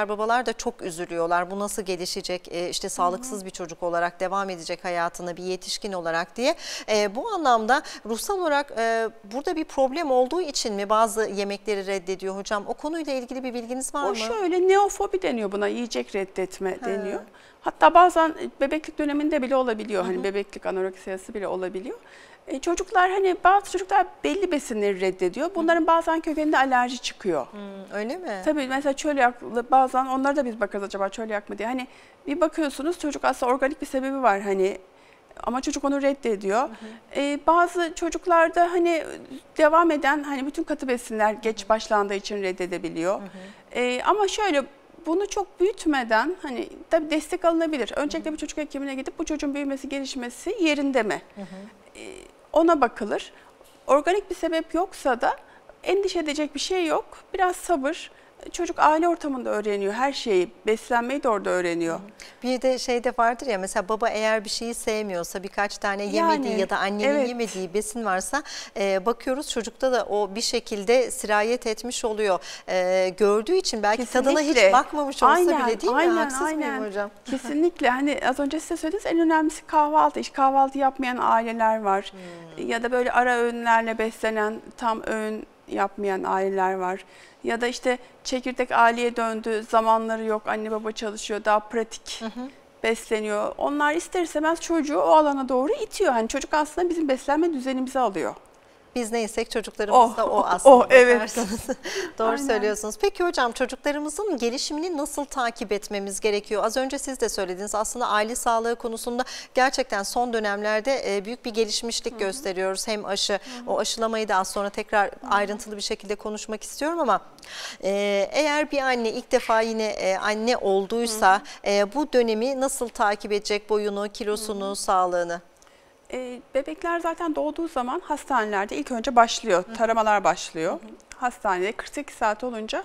anneler babalar da çok üzülüyorlar. Bu nasıl gelişecek, e, işte sağlıksız bir çocuk olarak devam edecek hayatına, bir yetişkin olarak diye. E, bu anlamda ruhsal olarak e, burada bir problem olduğu için mi bazı yemekleri reddediyor hocam? O konuyla ilgili bir bilginiz var o mı? O şöyle, neofobi deniyor buna, yiyecek reddetme He. deniyor. Hatta bazen bebeklik döneminde bile olabiliyor. Hı hı. Hani bebeklik anoreksiyası bile olabiliyor. E, çocuklar hani bazı çocuklar belli besinleri reddediyor. Bunların bazen kökeninde alerji çıkıyor. Hmm, öyle mi? Tabii mesela çölyak, bazen onlara da biz bakarız acaba çölyak mı diye. Hani bir bakıyorsunuz çocuk aslında organik bir sebebi var hani. Ama çocuk onu reddediyor. Hı hı. Ee, bazı çocuklarda hani devam eden hani bütün katı besinler geç hı hı. başlandığı için reddedebiliyor. Hı hı. Ee, ama şöyle, bunu çok büyütmeden hani tabii destek alınabilir. Öncelikle hı hı. bir çocuk hekimine gidip bu çocuğun büyümesi, gelişmesi yerinde mi? Hı hı. Ee, ona bakılır. Organik bir sebep yoksa da endişe edecek bir şey yok. Biraz sabır. Çocuk aile ortamında öğreniyor her şeyi, beslenmeyi de orada öğreniyor. Bir de şey de vardır ya, mesela baba eğer bir şeyi sevmiyorsa, birkaç tane yemediği yani, ya da annenin evet. yemediği besin varsa e, bakıyoruz çocukta da o bir şekilde sirayet etmiş oluyor. E, gördüğü için belki Kesinlikle. tadına hiç bakmamış olsa aynen, bile değil aynen, mi? Haksız aynen. mıyım hocam? Kesinlikle. Hani az önce size söylediğiniz en önemlisi kahvaltı. Hiç kahvaltı yapmayan aileler var. Hmm. Ya da böyle ara öğünlerle beslenen, tam öğün yapmayan aileler var. Ya da işte çekirdek aileye döndü, zamanları yok, anne baba çalışıyor, daha pratik hı hı. besleniyor. Onlar ister istemez çocuğu o alana doğru itiyor. Hani çocuk aslında bizim beslenme düzenimizi alıyor. Biz neysek çocuklarımız da oh, o aslında. Oh, evet. Doğru Aynen. söylüyorsunuz. Peki hocam, çocuklarımızın gelişimini nasıl takip etmemiz gerekiyor? Az önce siz de söylediniz. Aslında aile sağlığı konusunda gerçekten son dönemlerde büyük bir gelişmişlik Hı-hı. gösteriyoruz. Hem aşı, Hı-hı. o aşılamayı da az sonra tekrar Hı-hı. ayrıntılı bir şekilde konuşmak istiyorum ama e, eğer bir anne ilk defa yine e, anne olduysa e, bu dönemi nasıl takip edecek, boyunu, kilosunu, Hı-hı. sağlığını? E, bebekler zaten doğduğu zaman hastanelerde ilk önce başlıyor, Hı. taramalar başlıyor. Hı hı. Hastanede kırk sekiz saat olunca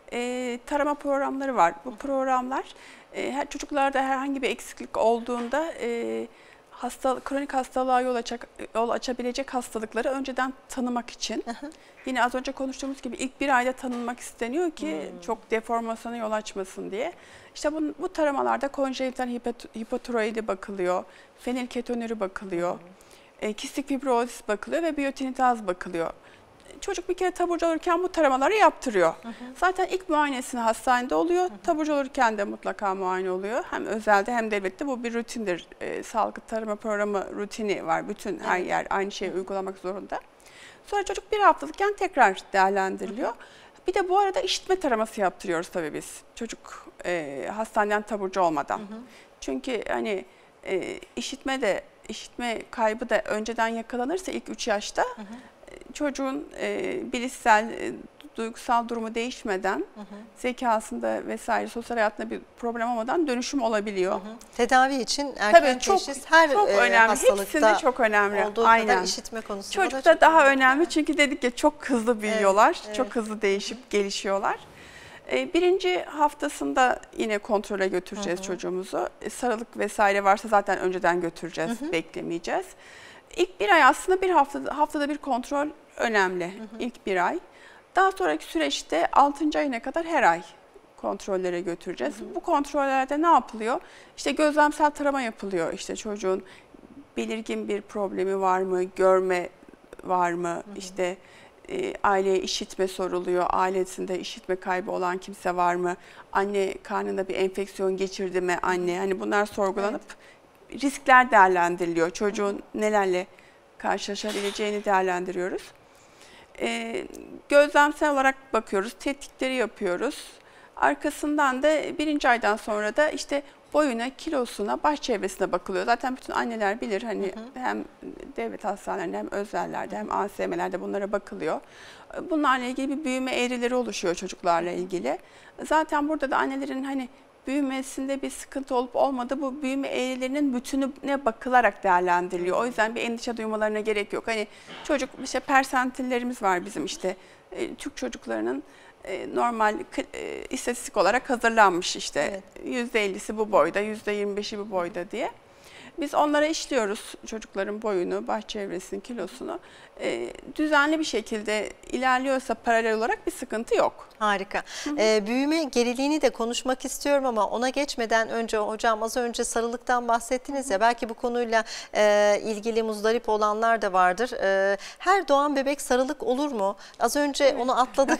e, tarama programları var. Bu programlar e, her çocuklarda herhangi bir eksiklik olduğunda e, hasta, kronik hastalığa yol, açacak, yol açabilecek hastalıkları önceden tanımak için. Hı hı. Yine az önce konuştuğumuz gibi ilk bir ayda tanınmak isteniyor ki hmm. çok deformasyona yol açmasın diye. İşte bu, bu taramalarda konjenital hipotiroidi bakılıyor, fenilketonuri bakılıyor, hmm. e, kistik fibrozis bakılıyor ve biyotinitaz bakılıyor. Çocuk bir kere taburcu olurken bu taramaları yaptırıyor. Hı hı. Zaten ilk muayenesini hastanede oluyor. Hı hı. Taburcu olurken de mutlaka muayene oluyor. Hem özelde hem devlette bu bir rutindir. E, sağlık tarama programı rutini var. Bütün her evet. yer aynı şeyi uygulamak zorunda. Sonra çocuk bir haftalıkken tekrar değerlendiriliyor. Hı hı. Bir de bu arada işitme taraması yaptırıyoruz tabii biz. Çocuk e, hastaneden taburcu olmadan. Hı hı. Çünkü hani e, işitme de işitme kaybı da önceden yakalanırsa ilk üç yaşta hı hı. çocuğun e, bilişsel, e, duygusal durumu değişmeden, hı hı. zekasında vesaire sosyal hayatında bir problem olmadan dönüşüm olabiliyor. Hı hı. Tedavi için erken Tabii, çok, teşhis her çok e, önemli. hastalıkta Hepsinde çok önemli. olduğu Aynen. kadar işitme konusunda Çocukta da daha önemli. önemli çünkü dedik ya çok hızlı büyüyorlar, evet, evet. çok hızlı değişip hı hı. gelişiyorlar. Birinci haftasında yine kontrole götüreceğiz hı hı. çocuğumuzu. Sarılık vesaire varsa zaten önceden götüreceğiz, hı hı. beklemeyeceğiz. İlk bir ay aslında bir haftada, haftada bir kontrol önemli. Hı hı. İlk bir ay. Daha sonraki süreçte altıncı ayına kadar her ay kontrollere götüreceğiz. Hı hı. Bu kontrollerde ne yapılıyor? İşte gözlemsel tarama yapılıyor. İşte çocuğun belirgin bir problemi var mı, görme var mı, hı hı. işte e, aileye işitme soruluyor. Ailesinde işitme kaybı olan kimse var mı? Anne karnında bir enfeksiyon geçirdi mi anne? Hani bunlar sorgulanıp evet. riskler değerlendiriliyor. Çocuğun nelerle karşılaşabileceğini değerlendiriyoruz. E, gözlemsel olarak bakıyoruz, tetkikleri yapıyoruz. Arkasından da birinci aydan sonra da işte boyuna, kilosuna, baş çevresine bakılıyor. Zaten bütün anneler bilir hani hı hı. hem devlet hastanelerinde hem özellerde hem A S M'lerde bunlara bakılıyor. Bunlarla ilgili bir büyüme eğrileri oluşuyor çocuklarla ilgili. Zaten burada da annelerin hani büyümesinde bir sıkıntı olup olmadığı bu büyüme eğrilerinin bütününe bakılarak değerlendiriliyor. O yüzden bir endişe duymalarına gerek yok. Hani çocuk işte persentillerimiz var bizim işte e, Türk çocuklarının e, normal e, istatistik olarak hazırlanmış işte evet. yüzde ellisi bu boyda, yüzde yirmi beşi bu boyda diye. Biz onlara işliyoruz çocukların boyunu, baş çevresini, kilosunu. E, düzenli bir şekilde ilerliyorsa paralel olarak bir sıkıntı yok. Harika. Ee, büyüme geriliğini de konuşmak istiyorum ama ona geçmeden önce hocam az önce sarılıktan bahsettiniz ya, belki bu konuyla e, ilgili muzdarip olanlar da vardır. E, her doğan bebek sarılık olur mu? Az önce evet. onu atladık.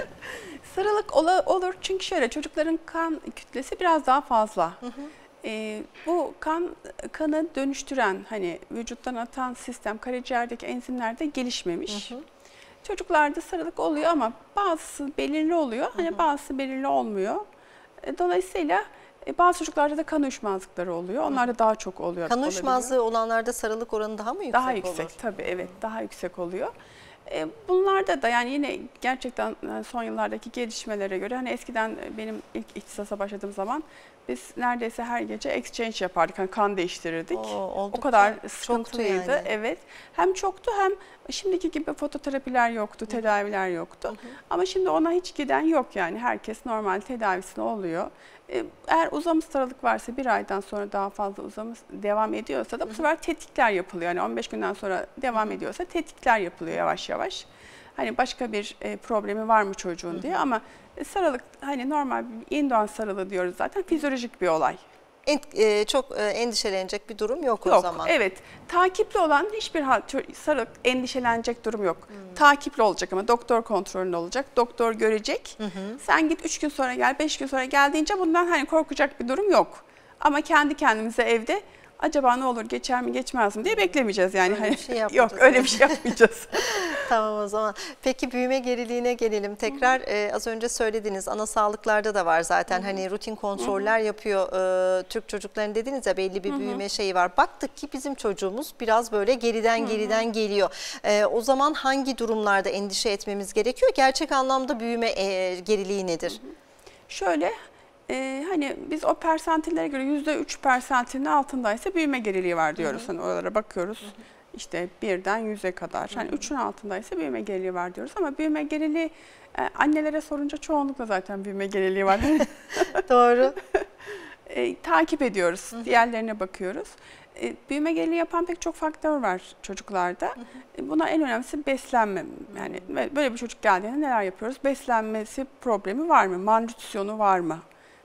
Sarılık ol olur çünkü şöyle, çocukların kan kütlesi biraz daha fazla. Hı hı. E, bu kan kanı dönüştüren, hani vücuttan atan sistem, karaciğerdeki enzimler de gelişmemiş. Hı hı. Çocuklarda sarılık oluyor ama bazısı belirli oluyor, hani hı hı. bazısı belirli olmuyor. E, dolayısıyla e, bazı çocuklarda da kan uyuşmazlıkları oluyor. Onlarda daha çok oluyor. Kan uyuşmazlığı olanlarda sarılık oranı daha mı yüksek Daha yüksek olur? tabii, evet, daha yüksek oluyor. E, bunlarda da yani yine gerçekten son yıllardaki gelişmelere göre, hani eskiden benim ilk ihtisasa başladığım zaman biz neredeyse her gece exchange yapardık, hani kan değiştirirdik. Oo, o kadar sıkıntılıydı. Yani. Evet. Hem çoktu hem şimdiki gibi fototerapiler yoktu, tedaviler yoktu. Hı hı. Ama şimdi ona hiç giden yok yani. Herkes normal tedavisine oluyor. Eğer uzamış sarılık varsa, bir aydan sonra daha fazla uzamış devam ediyorsa da bu sefer tetkikler yapılıyor. Yani on beş günden sonra devam ediyorsa tetkikler yapılıyor yavaş yavaş. Hani başka bir e, problemi var mı çocuğun diye, ama sarılık hani normal bir yeni doğan sarılığı diyoruz zaten, fizyolojik bir olay. En, e, çok e, endişelenecek bir durum yok, yok o zaman. Evet. Takipli olan hiçbir sarılık endişelenecek durum yok. Hmm. Takipli olacak ama doktor kontrolünde olacak. Doktor görecek. Hı hı. Sen git üç gün sonra gel, beş gün sonra gel deyince bundan hani korkacak bir durum yok. Ama kendi kendimize evde acaba ne olur, geçer mi geçmez mi diye beklemeyeceğiz yani. Öyle bir şey yok, öyle bir şey yapmayacağız. Tamam o zaman. Peki büyüme geriliğine gelelim. Tekrar e, az önce söylediniz, ana sağlıklarda da var zaten. Hı-hı. Hani rutin kontroller Hı-hı. yapıyor e, Türk çocukların dediniz ya, belli bir Hı-hı. büyüme şeyi var. Baktık ki bizim çocuğumuz biraz böyle geriden Hı-hı. geriden geliyor. E, o zaman hangi durumlarda endişe etmemiz gerekiyor? Gerçek anlamda büyüme e, geriliği nedir? Hı-hı. Şöyle, Ee, hani biz o persentillere göre yüzde üç persentilin altındaysa büyüme geriliği var diyoruz. Hı hı. Hani oralara bakıyoruz. Hı hı. İşte birden yüze kadar. Hani üçün altındaysa büyüme geriliği var diyoruz. Ama büyüme geriliği e, annelere sorunca çoğunlukla zaten büyüme geriliği var. Doğru. e, takip ediyoruz. Hı hı. Diğerlerine bakıyoruz. E, büyüme geriliği yapan pek çok faktör var çocuklarda. Hı hı. E, buna en önemlisi beslenme. Yani böyle bir çocuk geldiğinde neler yapıyoruz? Beslenmesi problemi var mı? Malnütrisyonu var mı?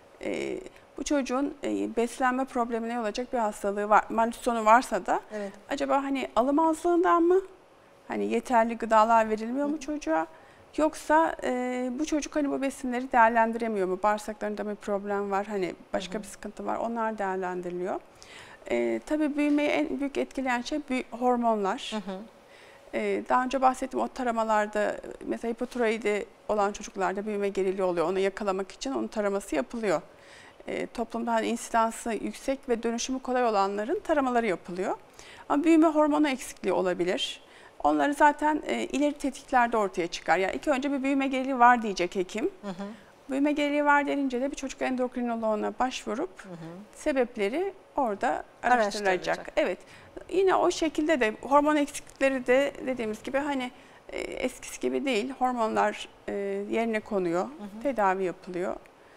Ee, bu çocuğun e, beslenme problemine yol açacak bir hastalığı var, malnütrisyonu varsa da evet. acaba hani alım azlığından mı, hani yeterli gıdalar verilmiyor Hı. mu çocuğa, yoksa e, bu çocuk hani bu besinleri değerlendiremiyor mu, bağırsaklarında bir problem var, hani başka Hı. bir sıkıntı var, onlar değerlendiriliyor. E, tabii büyümeyi en büyük etkileyen şey büyük hormonlar. Hı hı. E, daha önce bahsettiğim o taramalarda mesela hipotiroidi olan çocuklarda büyüme geriliği oluyor. Onu yakalamak için onun taraması yapılıyor. E, toplumda hani insidansı yüksek ve dönüşümü kolay olanların taramaları yapılıyor. Ama büyüme hormonu eksikliği olabilir. Onları zaten e, ileri tetiklerde ortaya çıkar. Yani ilk önce bir büyüme geriliği var diyecek hekim. Hı hı. Büyüme geriliği var denince de bir çocuk endokrinoloğuna başvurup hı hı. sebepleri orada araştırılacak. Evet. Yine o şekilde de hormon eksiklikleri de dediğimiz gibi hani e, eskisi gibi değil. Hormonlar e, yerine konuyor, hı hı. tedavi yapılıyor.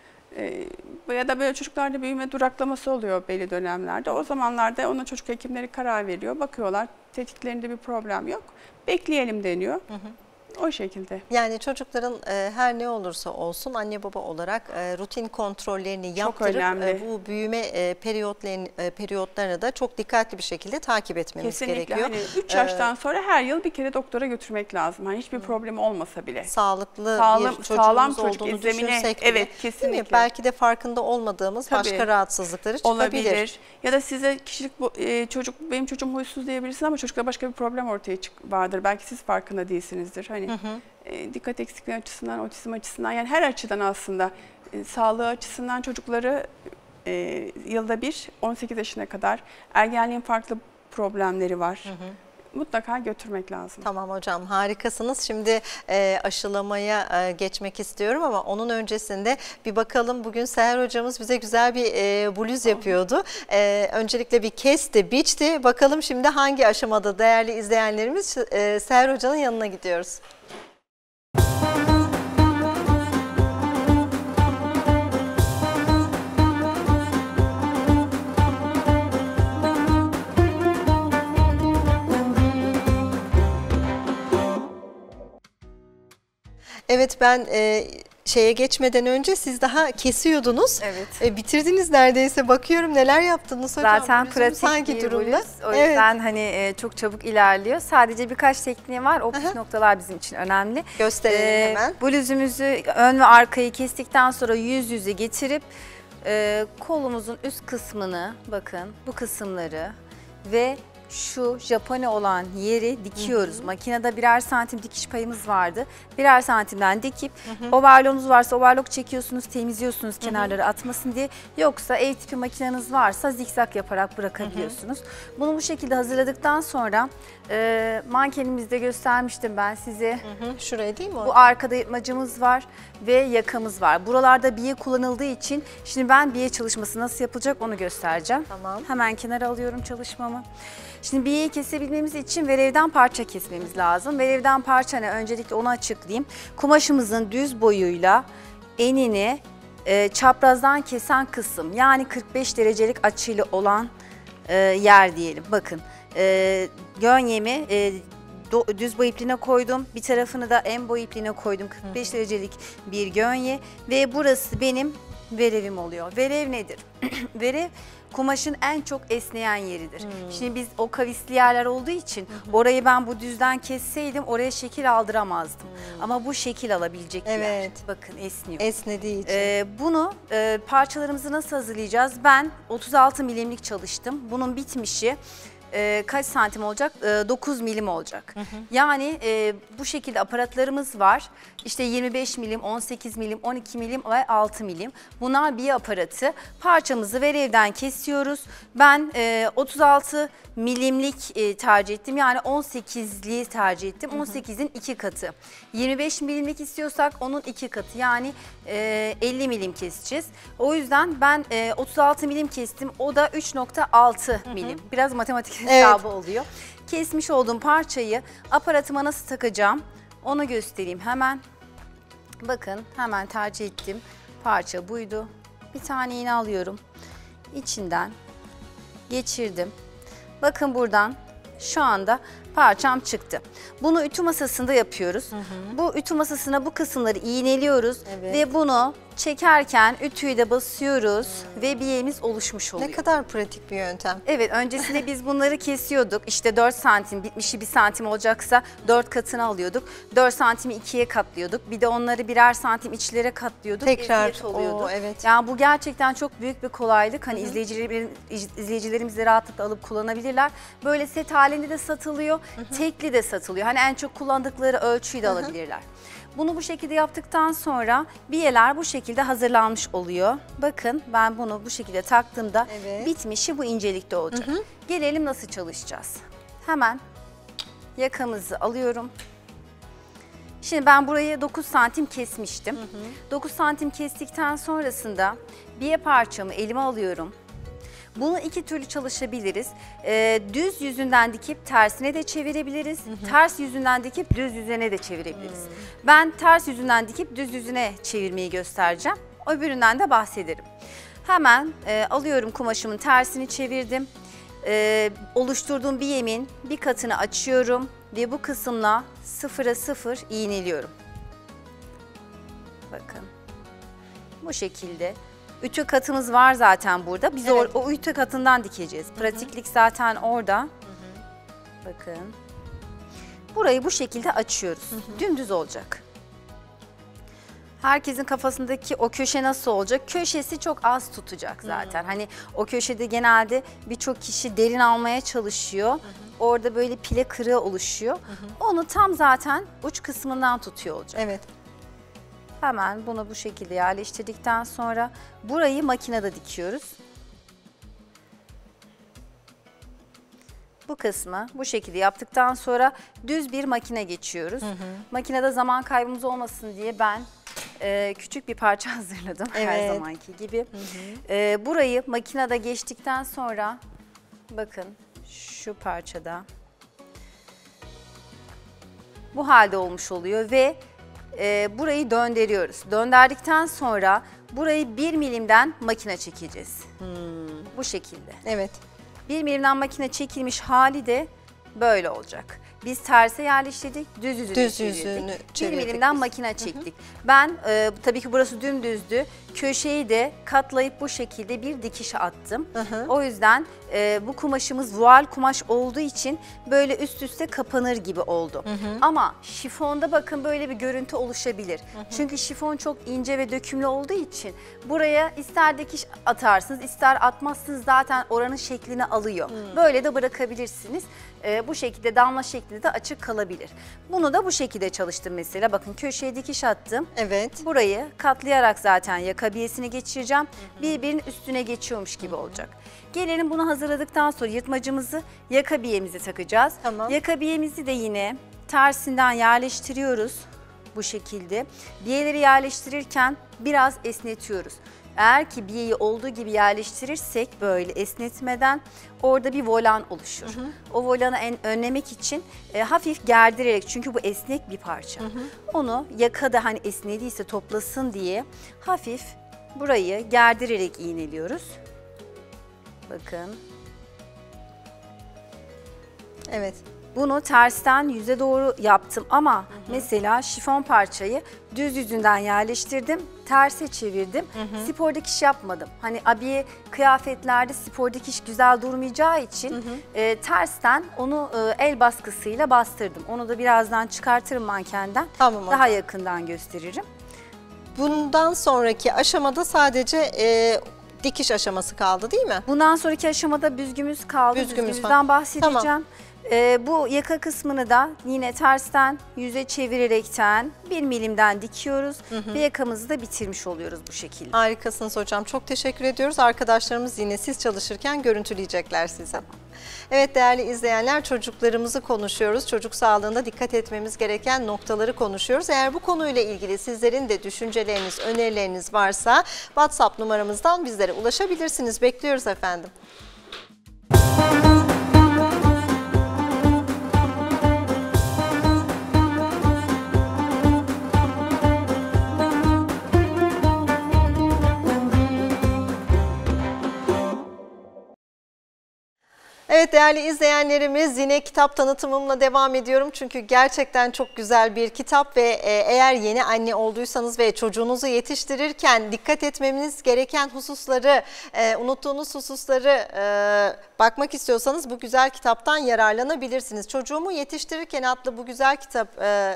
E, ya da böyle çocuklarda büyüme duraklaması oluyor belli dönemlerde. O zamanlarda ona çocuk hekimleri karar veriyor. Bakıyorlar, tetiklerinde bir problem yok. Bekleyelim deniyor. Hı hı. O şekilde. Yani çocukların e, her ne olursa olsun anne baba olarak e, rutin kontrollerini çok yaptırıp e, bu büyüme e, periyotlarını, e, periyotlarını da çok dikkatli bir şekilde takip etmemiz Kesinlikle. gerekiyor. Kesinlikle. Hani üç yaştan ee, sonra her yıl bir kere doktora götürmek lazım. Hani hiçbir problemi olmasa bile. Sağlıklı sağlam, bir çocuğumuz sağlam olduğunu çocuk izlemine, düşünsek bile. Evet, kesinlikle. Değil mi? Belki de farkında olmadığımız Tabii. başka rahatsızlıkları çıkabilir. Olabilir. Ya da size kişilik e, çocuk benim çocuğum huysuz diyebilirsiniz ama çocukta başka bir problem ortaya çık vardır. Belki siz farkında değilsinizdir. Hani hı hı. E, dikkat eksikliği açısından, otizm açısından, yani her açıdan aslında e, sağlığı açısından çocukları e, yılda bir on sekiz yaşına kadar ergenliğin farklı problemleri var. Hı hı. Mutlaka götürmek lazım. Tamam hocam, harikasınız. Şimdi e, aşılamaya e, geçmek istiyorum ama onun öncesinde bir bakalım, bugün Seher hocamız bize güzel bir e, bluz yapıyordu. E, öncelikle bir kesti, biçti. Bakalım şimdi hangi aşamada değerli izleyenlerimiz, e, Seher hocanın yanına gidiyoruz. Evet, ben e, şeye geçmeden önce siz daha kesiyordunuz. Evet. E, bitirdiniz neredeyse. Bakıyorum neler yaptınız hocam. Zaten Bluzunuz pratik hangi bir durumda? bluz. O Evet. yüzden hani e, çok çabuk ilerliyor. Sadece birkaç tekniği var. O püf noktalar bizim için önemli. Gösterelim Ee, hemen. Bluzumuzu ön ve arkayı kestikten sonra yüz yüze getirip e, kolumuzun üst kısmını, bakın bu kısımları ve şu Japone olan yeri dikiyoruz. Hı hı. Makinede birer santim dikiş payımız vardı. Birer santimden dikip hı hı. overlock'unuz varsa overlock çekiyorsunuz, temizliyorsunuz kenarları atmasın diye. Yoksa ev tipi makineniz varsa zikzak yaparak bırakabiliyorsunuz. Hı hı. Bunu bu şekilde hazırladıktan sonra e, mankenimizde göstermiştim ben size. Hı hı. Şuraya değil mi? Bu arkada yırtmacımız var ve yakamız var. Buralarda biye kullanıldığı için şimdi ben biye çalışması nasıl yapılacak onu göstereceğim. Tamam. Hemen kenara alıyorum çalışmamı. Şimdi biyeyi kesebilmemiz için verevden parça kesmemiz lazım. Verevden parça ne? Öncelikle onu açıklayayım. Kumaşımızın düz boyuyla enini e, çaprazdan kesen kısım, yani kırk beş derecelik açıyla olan e, yer diyelim. Bakın e, gönyemi e, do, düz boy ipliğine koydum. Bir tarafını da en boy ipliğine koydum. kırk beş derecelik bir gönye ve burası benim verevim oluyor. Verev nedir? Verev kumaşın en çok esneyen yeridir. Hmm. Şimdi biz o kavisli yerler olduğu için hmm. orayı ben bu düzden kesseydim oraya şekil aldıramazdım. Hmm. Ama bu şekil alabilecek evet. bir yer. Bakın esniyor. Esnediği için. Ee, bunu e, parçalarımızı nasıl hazırlayacağız? Ben otuz altı milimlik çalıştım. Bunun bitmişi e, kaç santim olacak? E, dokuz milim olacak. Hı hı. Yani e, bu şekilde aparatlarımız var. İşte yirmi beş milim, on sekiz milim, on iki milim ve altı milim. Bunlar bir aparatı. Parçamızı verevden kesiyoruz. Ben e, otuz altı milimlik e, tercih ettim. Yani on sekizliği tercih ettim. on sekizin iki katı. yirmi beş milimlik istiyorsak onun iki katı. Yani e, elli milim keseceğiz. O yüzden ben e, otuz altı milim kestim. O da üç nokta altı milim. Biraz matematik hesabı evet. oluyor. Kesmiş olduğum parçayı aparatıma nasıl takacağım onu göstereyim hemen. Bakın hemen tercih ettim. Parça buydu. Bir tane iğne alıyorum. İçinden geçirdim. Bakın buradan şu anda parçam çıktı. Bunu ütü masasında yapıyoruz. Hı hı. Bu ütü masasına bu kısımları iğneliyoruz evet. ve bunu çekerken ütüyü de basıyoruz hmm. ve biyemiz oluşmuş oluyor. Ne kadar pratik bir yöntem. Evet, öncesinde biz bunları kesiyorduk. İşte dört santim, bitmişi bir santim olacaksa dört katını alıyorduk. dört santimi ikiye katlıyorduk. Bir de onları birer santim içlere katlıyorduk. Tekrar oluyordu. Evet. Yani bu gerçekten çok büyük bir kolaylık. Hani izleyicilerim, izleyicilerimiz de rahatlıkla alıp kullanabilirler. Böyle set halinde de satılıyor, hı hı. tekli de satılıyor. Hani en çok kullandıkları ölçüyü de hı hı. alabilirler. Bunu bu şekilde yaptıktan sonra biyeler bu şekilde hazırlanmış oluyor. Bakın ben bunu bu şekilde taktığımda evet. bitmişi bu incelikte olacak. Hı hı. Gelelim nasıl çalışacağız. Hemen yakamızı alıyorum. Şimdi ben burayı dokuz santim kesmiştim. Hı hı. dokuz santim kestikten sonrasında biye parçamı elime alıyorum. Bunu iki türlü çalışabiliriz. Ee, düz yüzünden dikip tersine de çevirebiliriz. Hı hı. Ters yüzünden dikip düz yüzüne de çevirebiliriz. Hı. Ben ters yüzünden dikip düz yüzüne çevirmeyi göstereceğim. Öbüründen de bahsederim. Hemen e, alıyorum kumaşımın tersini çevirdim. E, oluşturduğum biyemin bir katını açıyorum ve bu kısımla sıfıra sıfır iğneliyorum. Bakın bu şekilde. Ütü katımız var zaten burada. Biz evet. o, o ütü katından dikeceğiz. Pratiklik Hı-hı. zaten orada. Hı-hı. Bakın. Burayı bu şekilde açıyoruz. Hı-hı. Dümdüz olacak. Herkesin kafasındaki o köşe nasıl olacak? Köşesi çok az tutacak zaten. Hı-hı. Hani o köşede genelde birçok kişi derin almaya çalışıyor. Hı-hı. Orada böyle pile kırığı oluşuyor. Hı-hı. Onu tam zaten uç kısmından tutuyor olacak. Evet. Hemen bunu bu şekilde yerleştirdikten sonra burayı makinede dikiyoruz. Bu kısmı bu şekilde yaptıktan sonra düz bir makine geçiyoruz. Hı hı. Makinede zaman kaybımız olmasın diye ben e, küçük bir parça hazırladım evet. her zamanki gibi. Hı hı. E, burayı makinede geçtikten sonra bakın şu parçada bu halde olmuş oluyor ve E, burayı döndürüyoruz. Döndürdükten sonra burayı bir milimden makine çekeceğiz. Hmm. Bu şekilde. Evet. Bir milimden makine çekilmiş hali de böyle olacak. Biz terse yerleştirdik, düz yüzünü Düz çevirdik. yüzünü Bir çevirdik milimden biz. makine çektik. Ben e, tabii ki burası dümdüzdü. Köşeyi de katlayıp bu şekilde bir dikiş attım. Hı hı. O yüzden e, bu kumaşımız voal kumaş olduğu için böyle üst üste kapanır gibi oldu. Hı hı. Ama şifonda bakın böyle bir görüntü oluşabilir. Hı hı. Çünkü şifon çok ince ve dökümlü olduğu için buraya ister dikiş atarsınız ister atmazsınız zaten oranın şeklini alıyor. Hı. Böyle de bırakabilirsiniz. Ee, bu şekilde damla şeklinde de açık kalabilir. Bunu da bu şekilde çalıştım mesela. Bakın köşeye dikiş attım. Evet. Burayı katlayarak zaten yakabiyesini geçireceğim. Hı hı. Birbirinin üstüne geçiyormuş gibi olacak. Gelelim bunu hazırladıktan sonra yırtmacımızı yakabiyemizi takacağız. Tamam. Yakabiyemizi de yine tersinden yerleştiriyoruz bu şekilde. Biyeleri yerleştirirken biraz esnetiyoruz. Eğer ki biyeyi olduğu gibi yerleştirirsek böyle esnetmeden orada bir volan oluşur. Hı hı. O volanı en, önlemek için e, hafif gerdirerek çünkü bu esnek bir parça. Hı hı. Onu yakada hani esnediyse toplasın diye hafif burayı gerdirerek iğneliyoruz. Bakın. Evet. Bunu tersten yüze doğru yaptım ama hı hı. mesela şifon parçayı düz yüzünden yerleştirdim, terse çevirdim. Hı hı. Spor dikiş yapmadım. Hani abiye kıyafetlerde spor dikiş güzel durmayacağı için hı hı. E, tersten onu e, el baskısıyla bastırdım. Onu da birazdan çıkartırım mankenden. Tamam, daha hocam. yakından gösteririm. Bundan sonraki aşamada sadece e, dikiş aşaması kaldı değil mi? Bundan sonraki aşamada büzgümüz kaldı. Büzgümüz Büzgümüzden bahsedeceğim. Tamam. Ee, bu yaka kısmını da yine tersten yüze çevirerekten bir milimden dikiyoruz hı hı. ve yakamızı da bitirmiş oluyoruz bu şekilde. Harikasınız hocam. Çok teşekkür ediyoruz. Arkadaşlarımız yine siz çalışırken görüntüleyecekler size. Tamam. Evet değerli izleyenler, çocuklarımızı konuşuyoruz. Çocuk sağlığında dikkat etmemiz gereken noktaları konuşuyoruz. Eğer bu konuyla ilgili sizlerin de düşünceleriniz, önerileriniz varsa WhatsApp numaramızdan bizlere ulaşabilirsiniz. Bekliyoruz efendim. Evet değerli izleyenlerimiz, yine kitap tanıtımımla devam ediyorum. Çünkü gerçekten çok güzel bir kitap ve eğer yeni anne olduysanız ve çocuğunuzu yetiştirirken dikkat etmeniz gereken hususları, unuttuğunuz hususları bakmak istiyorsanız bu güzel kitaptan yararlanabilirsiniz. Çocuğumu yetiştirirken adlı bu güzel kitap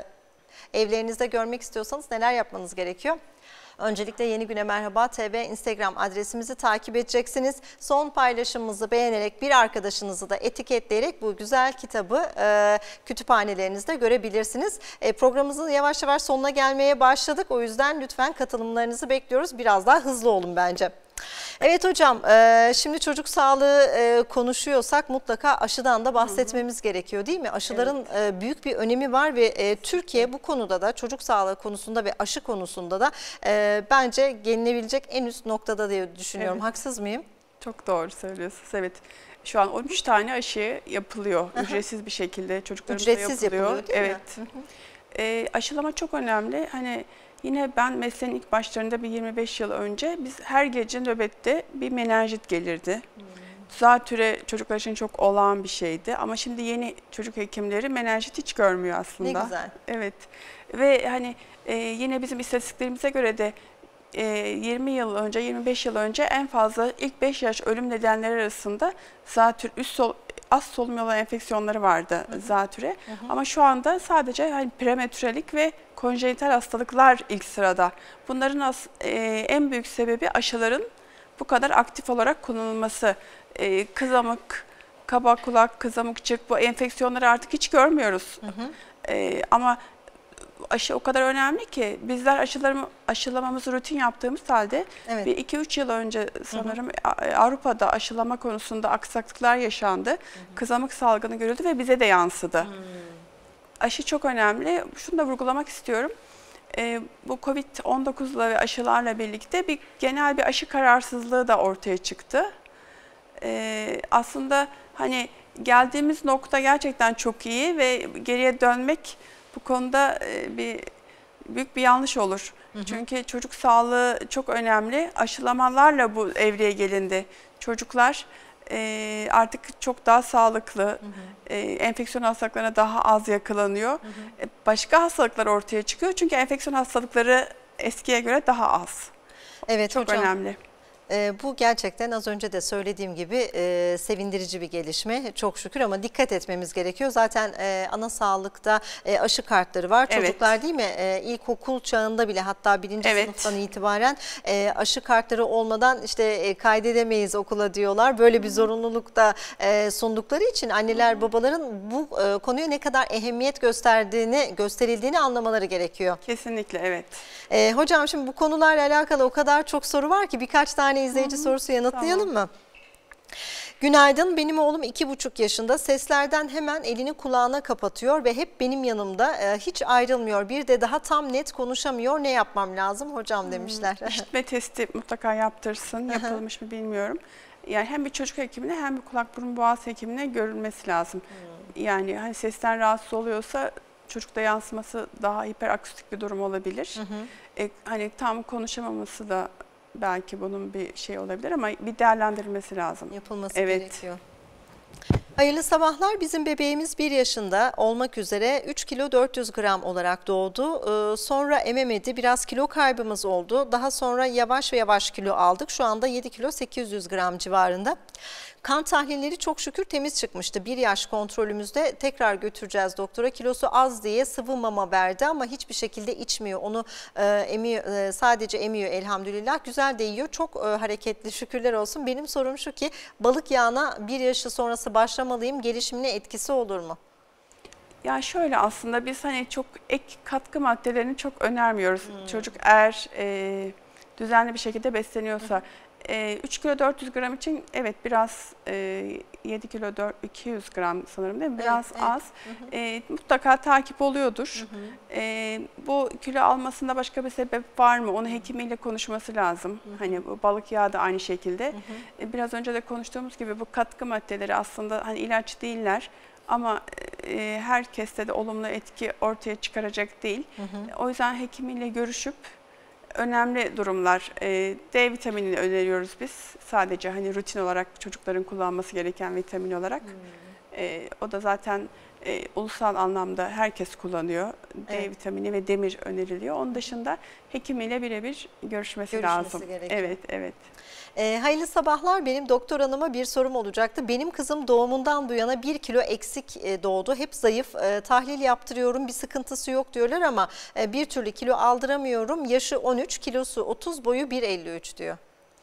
evlerinizde görmek istiyorsanız neler yapmanız gerekiyor? Öncelikle Yeni Güne Merhaba T V Instagram adresimizi takip edeceksiniz. Son paylaşımımızı beğenerek bir arkadaşınızı da etiketleyerek bu güzel kitabı e, kütüphanelerinizde görebilirsiniz. E, programımızın yavaş yavaş sonuna gelmeye başladık. O yüzden lütfen katılımlarınızı bekliyoruz. Biraz daha hızlı olun bence. Evet hocam, şimdi çocuk sağlığı konuşuyorsak mutlaka aşıdan da bahsetmemiz hı hı. gerekiyor değil mi? Aşıların evet. büyük bir önemi var ve Türkiye bu konuda da, çocuk sağlığı konusunda ve aşı konusunda da bence gelinebilecek en üst noktada diye düşünüyorum. Evet. Haksız mıyım? Çok doğru söylüyorsunuz. Evet. Şu an on üç tane aşı yapılıyor. Ücretsiz bir şekilde çocuklarımıza Ücretsiz yapılıyor. yapılıyor değil evet. mi? E, aşılama çok önemli. Hani yine ben mesleğin ilk başlarında bir yirmi beş yıl önce biz her gece nöbette bir menenjit gelirdi. Hmm. Zatüre çocuklar için çok olağan bir şeydi ama şimdi yeni çocuk hekimleri menenjit hiç görmüyor aslında. Ne güzel. Evet. Ve hani e, yine bizim istatistiklerimize göre de e, yirmi yıl önce, yirmi beş yıl önce en fazla ilk beş yaş ölüm nedenleri arasında zatüre, üst sol, az solunum yolu enfeksiyonları vardı, hı hı. zatüre. Hı hı. Ama şu anda sadece hani prematürelik ve konjenital hastalıklar ilk sırada. Bunların as, e, en büyük sebebi aşıların bu kadar aktif olarak kullanılması. E, kızamık, kaba kulak, kızamıkçık, bu enfeksiyonları artık hiç görmüyoruz. Hı hı. E, ama aşı o kadar önemli ki bizler aşılarımı, aşılamamızı rutin yaptığımız halde evet. bir iki üç yıl önce sanırım hı hı. Avrupa'da aşılama konusunda aksaklıklar yaşandı. Hı hı. Kızamık salgını görüldü ve bize de yansıdı. Hı. Aşı çok önemli. Şunu da vurgulamak istiyorum. Ee, bu kovid on dokuzla ve aşılarla birlikte bir genel bir aşı kararsızlığı da ortaya çıktı. Ee, aslında hani geldiğimiz nokta gerçekten çok iyi ve geriye dönmek bu konuda bir büyük bir yanlış olur. Hı hı. Çünkü çocuk sağlığı çok önemli. Aşılamalarla bu evreye gelindi. Çocuklar e, artık çok daha sağlıklı, hı hı. E, enfeksiyon hastalıklarına daha az yakalanıyor. Hı hı. E, başka hastalıklar ortaya çıkıyor çünkü enfeksiyon hastalıkları eskiye göre daha az. Evet, çok hocam. önemli. E, bu gerçekten az önce de söylediğim gibi e, sevindirici bir gelişme çok şükür ama dikkat etmemiz gerekiyor. Zaten e, ana sağlıkta e, aşı kartları var. Evet. Çocuklar değil mi e, ilkokul çağında bile hatta birinci evet. sınıftan itibaren e, aşı kartları olmadan işte e, kaydedemeyiz okula diyorlar. Böyle bir zorunluluk da e, sundukları için anneler babaların bu e, konuya ne kadar ehemmiyet gösterdiğini gösterildiğini anlamaları gerekiyor. Kesinlikle evet. E, hocam şimdi bu konularla alakalı o kadar çok soru var ki birkaç tane izleyici Hı -hı. sorusu yanıtlayalım tamam. mı? Günaydın, benim oğlum iki buçuk yaşında, seslerden hemen elini kulağına kapatıyor ve hep benim yanımda, e, hiç ayrılmıyor. Bir de daha tam net konuşamıyor, ne yapmam lazım hocam demişler. Hmm, işitme testi mutlaka yaptırsın, yapılmış mı bilmiyorum. Yani hem bir çocuk hekimine hem bir kulak burun boğaz hekimine görülmesi lazım. Hmm. Yani hani sesten rahatsız oluyorsa çocukta yansıması daha hiperakustik bir durum olabilir. Hı hı. E, hani tam konuşamaması da belki bunun bir şey olabilir ama bir değerlendirilmesi lazım. Yapılması evet. gerekiyor. Hayırlı sabahlar. Bizim bebeğimiz bir yaşında olmak üzere üç kilo dört yüz gram olarak doğdu. Ee, sonra ememedi. Biraz kilo kaybımız oldu. Daha sonra yavaş ve yavaş kilo aldık. Şu anda yedi kilo sekiz yüz gram civarında. Kan tahlilleri çok şükür temiz çıkmıştı. Bir yaş kontrolümüzde tekrar götüreceğiz doktora. Kilosu az diye sıvı mama verdi ama hiçbir şekilde içmiyor. Onu e, emiyor, e, sadece emiyor elhamdülillah. Güzel de yiyor. Çok e, hareketli, şükürler olsun. Benim sorum şu ki balık yağına bir yaşı sonrası başlamalıyım. Gelişimine etkisi olur mu? Ya şöyle aslında biz hani çok ek katkı maddelerini çok önermiyoruz. Hmm. Çocuk eğer e, düzenli bir şekilde besleniyorsa. Hmm. üç kilo dört yüz gram için evet biraz e, yedi kilo iki yüz gram sanırım değil mi? Biraz evet, az. Evet. Hı hı. E, mutlaka takip oluyordur. Hı hı. E, bu kilo almasında başka bir sebep var mı? Onu hekimiyle konuşması lazım. Hı hı. Hani bu balık yağı da aynı şekilde. Hı hı. E, biraz önce de konuştuğumuz gibi bu katkı maddeleri aslında hani ilaç değiller. Ama e, herkeste de olumlu etki ortaya çıkaracak değil. Hı hı. O yüzden hekimiyle görüşüp önemli durumlar. E, D vitaminini öneriyoruz biz. Sadece hani rutin olarak çocukların kullanması gereken vitamin olarak. Hmm. E, o da zaten e, ulusal anlamda herkes kullanıyor. Evet. D vitamini ve demir öneriliyor. Onun dışında hekimiyle birebir görüşmesi, görüşmesi lazım. Gerekiyor. Evet, evet. E, hayırlı sabahlar. Benim doktor hanıma bir sorum olacaktı. Benim kızım doğumundan bu yana bir kilo eksik e, doğdu. Hep zayıf. E, tahlil yaptırıyorum. Bir sıkıntısı yok diyorlar ama e, bir türlü kilo aldıramıyorum. Yaşı on üç, kilosu otuz, boyu bir elli üç diyor.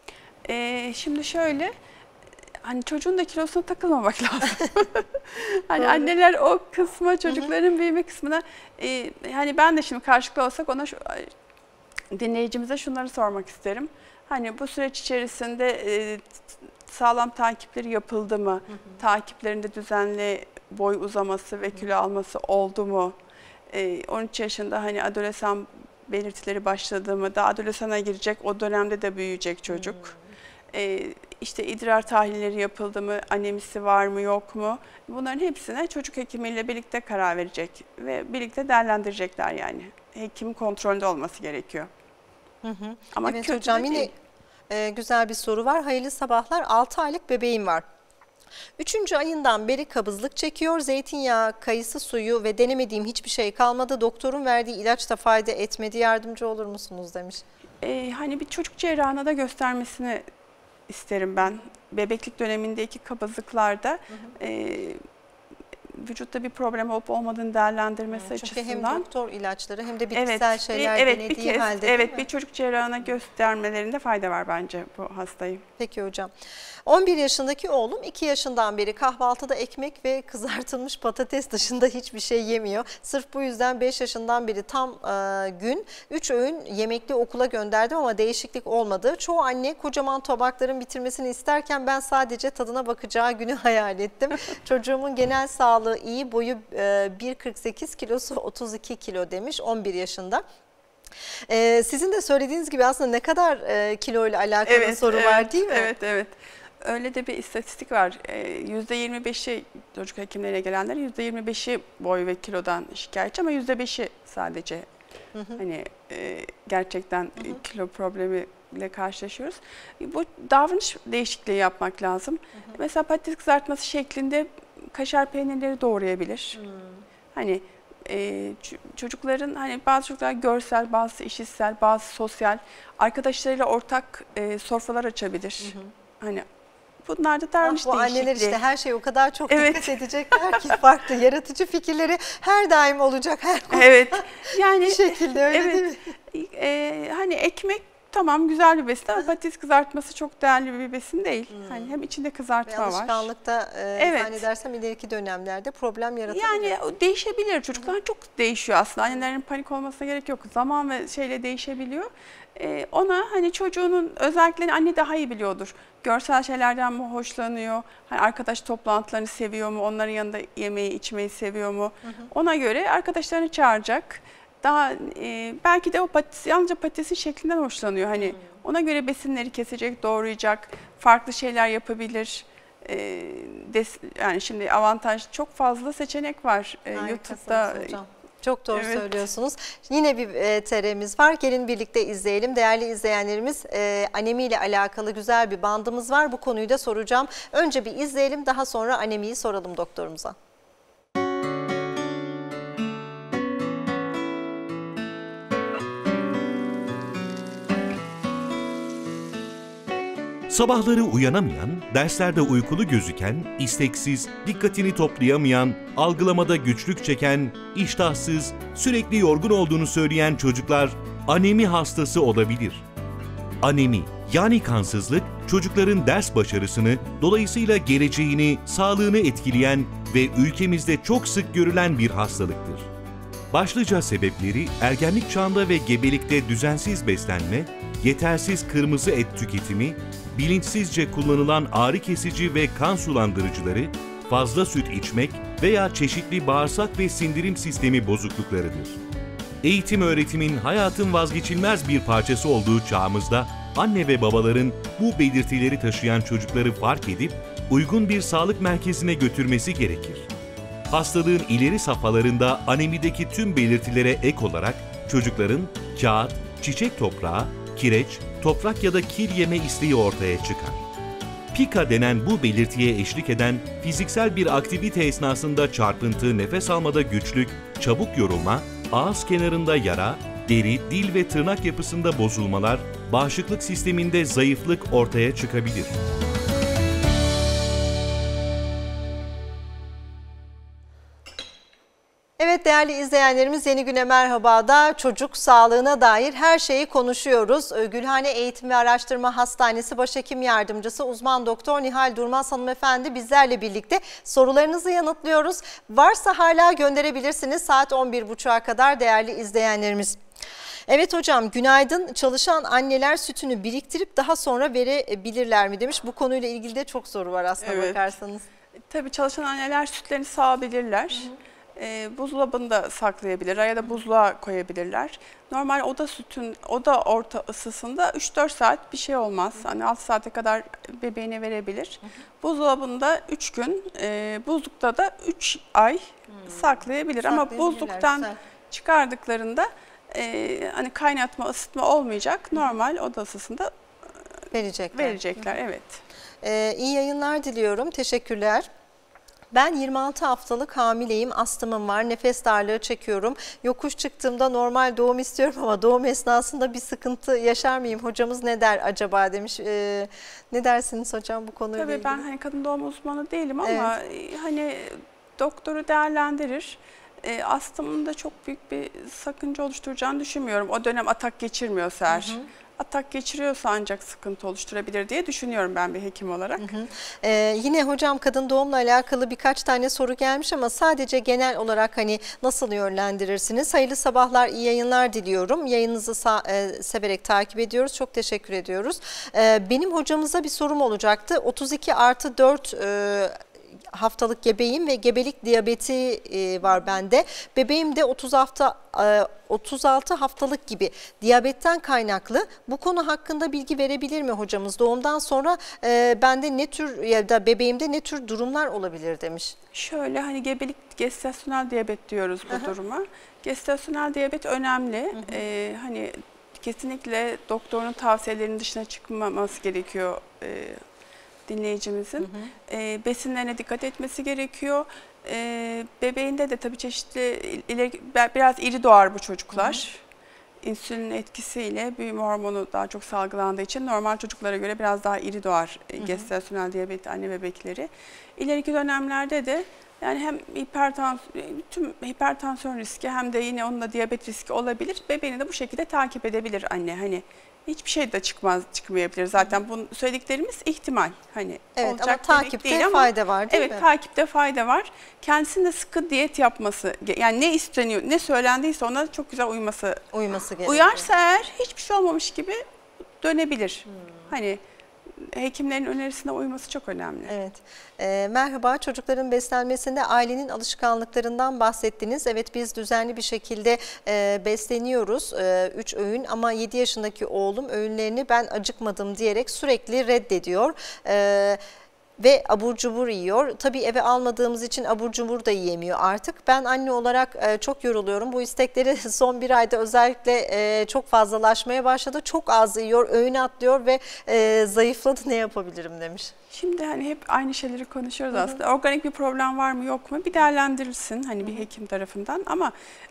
E, şimdi şöyle, hani çocuğun da kilosuna takılmamak lazım. Hani doğru. Anneler o kısma, çocukların Hı -hı. büyüme kısmına, e, hani ben de şimdi karşılıklı olsak ona şu, dinleyicimize şunları sormak isterim. Hani bu süreç içerisinde e, sağlam takipleri yapıldı mı? Hı hı. Takiplerinde düzenli boy uzaması ve kilo alması oldu mu? E, on üç yaşında hani adolesan belirtileri başladı mı? Daha adolesana girecek, o dönemde de büyüyecek çocuk. Hı hı. E, işte idrar tahlilleri yapıldı mı? Anemisi var mı yok mu? Bunların hepsine çocuk hekimiyle birlikte karar verecek ve birlikte değerlendirecekler yani. Hekim kontrolünde olması gerekiyor. Hı hı. Ama evet hocam, yine e, güzel bir soru var. Hayırlı sabahlar. altı aylık bebeğim var. üçüncü ayından beri kabızlık çekiyor. Zeytinyağı, kayısı suyu ve denemediğim hiçbir şey kalmadı. Doktorun verdiği ilaç da fayda etmedi. Yardımcı olur musunuz demiş. Ee, hani bir çocuk cerrahına da göstermesini isterim ben. Bebeklik dönemindeki kabızlıklarda hı hı. E, vücutta bir problem olup olmadığını değerlendirmesi Çünkü açısından. Çünkü hem doktor ilaçları hem de bitkisel evet, şeyler evet, denediği bir kez, halde Evet, bir çocuk cerrahına göstermelerinde fayda var bence bu hastayı. Peki hocam. on bir yaşındaki oğlum iki yaşından beri kahvaltıda ekmek ve kızartılmış patates dışında hiçbir şey yemiyor. Sırf bu yüzden beş yaşından beri tam e, gün üç öğün yemekli okula gönderdim ama değişiklik olmadı. Çoğu anne kocaman tabakların bitirmesini isterken ben sadece tadına bakacağı günü hayal ettim. Çocuğumun genel sağlığı iyi, boyu e, bir kırk sekiz, kilosu otuz iki kilo demiş, on bir yaşında. Ee, sizin de söylediğiniz gibi aslında ne kadar e, kilo ile alakalı evet, soru evet, var değil mi? Evet, evet. Öyle de bir istatistik var. yüzde yirmi beşi çocuk hekimleriyle gelenlerin yüzde yirmi beşi boy ve kilodan şikayetçi ama yüzde beşi sadece hı hı. hani e, gerçekten hı hı. kilo problemi ile karşılaşıyoruz. Bu davranış değişikliği yapmak lazım. Hı hı. Mesela patates kızartması şeklinde kaşar peynirleri doğrayabilir. Hı. Hani e, çocukların hani bazı çocuklar görsel, bazı işitsel, bazı sosyal arkadaşlarıyla ortak e, sofralar açabilir. Hı hı. Hani bunlar da davranış ah, bu değişikliği. anneler işte her şeye o kadar çok evet. dikkat edecekler ki farklı yaratıcı fikirleri her daim olacak her konuda. Evet. Yani bir şekilde öyle evet, değil mi? E, hani ekmek tamam güzel bir besin ama patates kızartması çok değerli bir besin değil. Hmm. Hani hem içinde kızartma var. Alışkanlıkta e, evet. zannedersem ileriki dönemlerde problem yaratabilir. Yani değişebilir. Çocuklar çok değişiyor aslında. Annelerin panik olmasına gerek yok. Zaman ve şeyle değişebiliyor. Ee, ona hani çocuğunun özelliklerini anne daha iyi biliyordur. Görsel şeylerden mi hoşlanıyor? Hani arkadaş toplantılarını seviyor mu? Onların yanında yemeği, içmeyi seviyor mu? Hı hı. Ona göre arkadaşlarını çağıracak. Daha e, belki de o patates, yalnızca patatesin şeklinden hoşlanıyor. Hani hmm. ona göre besinleri kesecek, doğrayacak, farklı şeyler yapabilir. E, des, yani şimdi avantaj çok fazla seçenek var e, YouTube'da. Hocam. Çok doğru evet. söylüyorsunuz. Yine bir e, T R'miz var. Gelin birlikte izleyelim. Değerli izleyenlerimiz, e, anemi ile alakalı güzel bir bandımız var. Bu konuyu da soracağım. Önce bir izleyelim, daha sonra anemiyi soralım doktorumuza. Sabahları uyanamayan, derslerde uykulu gözüken, isteksiz, dikkatini toplayamayan, algılamada güçlük çeken, iştahsız, sürekli yorgun olduğunu söyleyen çocuklar anemi hastası olabilir. Anemi yani kansızlık, çocukların ders başarısını, dolayısıyla geleceğini, sağlığını etkileyen ve ülkemizde çok sık görülen bir hastalıktır. Başlıca sebepleri ergenlik çağında ve gebelikte düzensiz beslenme, yetersiz kırmızı et tüketimi, bilinçsizce kullanılan ağrı kesici ve kan sulandırıcıları, fazla süt içmek veya çeşitli bağırsak ve sindirim sistemi bozukluklarıdır. Eğitim öğretimin hayatın vazgeçilmez bir parçası olduğu çağımızda anne ve babaların bu belirtileri taşıyan çocukları fark edip uygun bir sağlık merkezine götürmesi gerekir. Hastalığın ileri safhalarında anemideki tüm belirtilere ek olarak çocukların kağıt, çiçek toprağı, kireç, toprak ya da kir yeme isteği ortaya çıkar. Pika denen bu belirtiye eşlik eden fiziksel bir aktivite esnasında çarpıntı, nefes almada güçlük, çabuk yorulma, ağız kenarında yara, deri, dil ve tırnak yapısında bozulmalar, bağışıklık sisteminde zayıflık ortaya çıkabilir. Evet değerli izleyenlerimiz, Yeni Güne Merhaba'da çocuk sağlığına dair her şeyi konuşuyoruz. Gülhane Eğitim ve Araştırma Hastanesi Başhekim Yardımcısı Uzman Doktor Nihal Durmaz hanımefendi bizlerle birlikte sorularınızı yanıtlıyoruz. Varsa hala gönderebilirsiniz saat on bir buçuğa kadar değerli izleyenlerimiz. Evet hocam, günaydın. Çalışan anneler sütünü biriktirip daha sonra verebilirler mi demiş. Bu konuyla ilgili de çok soru var aslında evet. bakarsanız. Tabii çalışan anneler sütlerini sağabilirler. Hı hı. E, buzdolabında saklayabilir ya da buzluğa koyabilirler. Normal oda sütün, oda orta ısısında üç dört saat bir şey olmaz. Hı hı. Hani altı saate kadar bebeğine verebilir. Hı hı. Buzdolabında üç gün, e, buzlukta da üç ay hı. saklayabilir. Ama buzluktan güzel. çıkardıklarında e, hani kaynatma, ısıtma olmayacak. Hı. Normal oda ısısında verecekler. Verecekler, hı hı. evet. Ee, iyi yayınlar diliyorum. Teşekkürler. Ben yirmi altı haftalık hamileyim, astımım var, nefes darlığı çekiyorum. Yokuş çıktığımda normal doğum istiyorum ama doğum esnasında bir sıkıntı yaşar mıyım? Hocamız ne der acaba demiş. Ee, ne dersiniz hocam bu konuyla Tabii ilgili? Ben hani kadın doğum uzmanı değilim ama evet. hani doktoru değerlendirir. E, astımın da çok büyük bir sakınca oluşturacağını düşünmüyorum. O dönem atak geçirmiyorsa eğer. Hı hı. Atak geçiriyorsa ancak sıkıntı oluşturabilir diye düşünüyorum ben bir hekim olarak. Hı hı. Ee, yine hocam kadın doğumla alakalı birkaç tane soru gelmiş ama sadece genel olarak hani nasıl yönlendirirsiniz? Hayırlı sabahlar, iyi yayınlar diliyorum. Yayınınızı e, severek takip ediyoruz. Çok teşekkür ediyoruz. Ee, benim hocamıza bir sorum olacaktı. otuz iki artı dört e, haftalık gebeyim ve gebelik diyabeti var bende. Bebeğim de otuz hafta otuz altı haftalık gibi diyabetten kaynaklı. Bu konu hakkında bilgi verebilir mi hocamız? Doğumdan sonra bende ne tür ya da bebeğimde ne tür durumlar olabilir demiş. Şöyle hani gebelik gestasyonel diyabet diyoruz bu Aha. duruma. Gestasyonel diyabet önemli. Hı hı. Ee, hani kesinlikle doktorun tavsiyelerinin dışına çıkmaması gerekiyor e, dinleyicimizin. Hı hı. E, besinlerine dikkat etmesi gerekiyor. E, bebeğinde de tabii çeşitli, ileri, biraz iri doğar bu çocuklar. Hı hı. İnsülinin etkisiyle büyüme hormonu daha çok salgılandığı için normal çocuklara göre biraz daha iri doğar e, gestasyonel diyabet anne bebekleri. İleriki dönemlerde de yani hem hipertansiyon, tüm hipertansiyon riski hem de yine onunla diyabet riski olabilir. Bebeğini de bu şekilde takip edebilir anne. Hani hiçbir şey de çıkmaz, çıkmayabilir. Zaten bu söylediklerimiz ihtimal. Hani evet, olacak ama takipte değil ama, fayda var değil evet, mi? Evet, takipte fayda var. Kendisinde sıkı diyet yapması, yani ne isteniyor, ne söylendiyse ona çok güzel uyması. Uyması gerekiyor. Uyarsa eğer hiçbir şey olmamış gibi dönebilir. Hmm. Hani hekimlerin önerisine uyması çok önemli. Evet. E, merhaba, çocukların beslenmesinde ailenin alışkanlıklarından bahsettiniz. Evet, biz düzenli bir şekilde e, besleniyoruz. üç öğün ama yedi yaşındaki oğlum öğünlerini ben acıkmadım diyerek sürekli reddediyor. E, Ve abur cubur yiyor. Tabii eve almadığımız için abur cubur da yiyemiyor artık. Ben anne olarak e, çok yoruluyorum. Bu istekleri son bir ayda özellikle e, çok fazlalaşmaya başladı. Çok az yiyor, öğün atlıyor ve e, zayıfladı. Ne yapabilirim demiş. Şimdi hani hep aynı şeyleri konuşuyoruz. Hı hı. Aslında. Organik bir problem var mı yok mu bir değerlendirilsin hani Hı -hı. bir hekim tarafından. Ama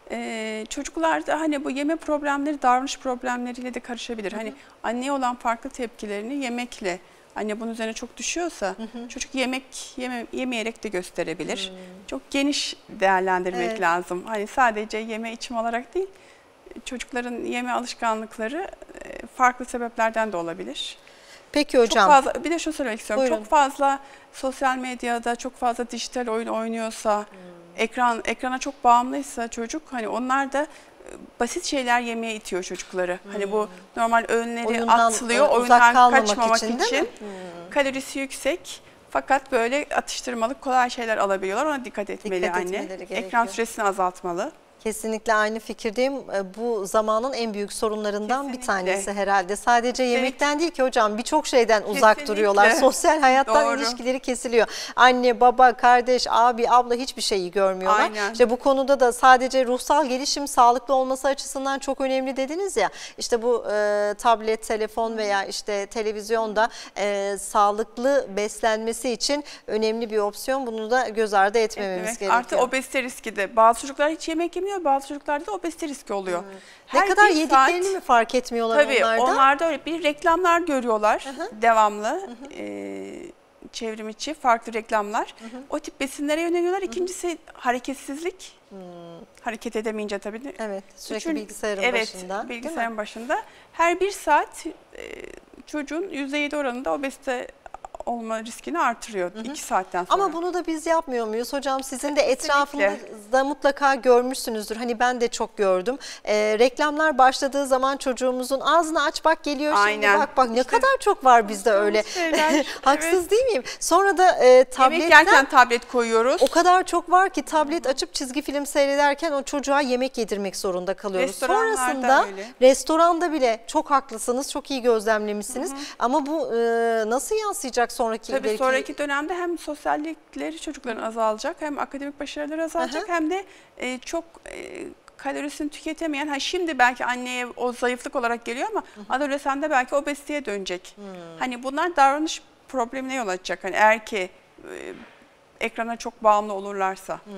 e, çocuklarda hani bu yeme problemleri davranış problemleriyle de karışabilir. Hı hı. Hani anneye olan farklı tepkilerini yemekle, anne bunun üzerine çok düşüyorsa hı hı. çocuk yemek yeme, yemeyerek de gösterebilir. Hmm. Çok geniş değerlendirmek evet. lazım. Hani sadece yeme içim olarak değil, çocukların yeme alışkanlıkları farklı sebeplerden de olabilir. Peki hocam. Çok fazla, bir de şunu söylemek istiyorum. Buyurun. Çok fazla sosyal medyada, çok fazla dijital oyun oynuyorsa, hmm. ekran ekrana çok bağımlıysa çocuk, hani onlar da basit şeyler yemeye itiyor çocukları. Hmm. Hani bu normal öğünleri oyundan, atılıyor, oyundan kaçmamak için. için. Hmm. Kalorisi yüksek fakat böyle atıştırmalık kolay şeyler alabiliyorlar. Ona dikkat etmeli dikkat anne. Ekran süresini azaltmalı. Kesinlikle aynı fikirdeyim. Bu zamanın en büyük sorunlarından Kesinlikle. bir tanesi herhalde. Sadece evet. yemekten değil ki hocam, birçok şeyden Kesinlikle. uzak duruyorlar. Sosyal hayattan Doğru. ilişkileri kesiliyor. Anne, baba, kardeş, abi, abla hiçbir şeyi görmüyorlar. Aynen. İşte bu konuda da sadece ruhsal gelişim sağlıklı olması açısından çok önemli dediniz ya. İşte bu e, tablet, telefon veya işte televizyonda e, sağlıklı beslenmesi için önemli bir opsiyon. Bunu da göz ardı etmememiz evet. gerekiyor. Artı obezite riski de. Bazı çocuklar hiç yemek yemiyor. Bazı çocuklarda obezite riski oluyor. Hmm. Ne kadar yediklerini saat, mi fark etmiyorlar tabii, onlarda? Tabii onlarda öyle bir reklamlar görüyorlar Hı -hı. devamlı. Hı -hı. E, çevrim içi farklı reklamlar. Hı -hı. O tip besinlere yöneliyorlar. İkincisi Hı -hı. hareketsizlik. Hmm. Hareket edemeyince tabii. Evet, sürekli Üçün, bilgisayarın evet, başında. Evet, bilgisayarın başında. Her bir saat e, çocuğun yüzde yedi oranında obezite olma riskini artırıyor hı hı. iki saatten sonra. Ama bunu da biz yapmıyor muyuz hocam? Sizin de etrafınızda mutlaka görmüşsünüzdür. Hani ben de çok gördüm. Ee, reklamlar başladığı zaman çocuğumuzun ağzını aç bak geliyor şimdi Aynen. bak bak ne işte, kadar çok var bizde öyle. Haksız evet. değil miyim? Sonra da e, tabletten yemek yerken tablet koyuyoruz. O kadar çok var ki tablet açıp çizgi film seyrederken o çocuğa yemek yedirmek zorunda kalıyoruz. Sonrasında öyle. restoranda bile çok haklısınız. Çok iyi gözlemlemişsiniz. Hı hı. Ama bu e, nasıl yansıyacak sonraki Tabii belki... sonraki dönemde hem sosyallikleri çocukların azalacak, hem akademik başarıları azalacak, Aha. hem de e, çok e, kalorisini tüketemeyen, ha şimdi belki anneye o zayıflık olarak geliyor ama Hı. adolesanda belki obeziteye dönecek. Hmm. Hani bunlar davranış problemine yol açacak. Hani eğer ki e, ekrana çok bağımlı olurlarsa. Hmm.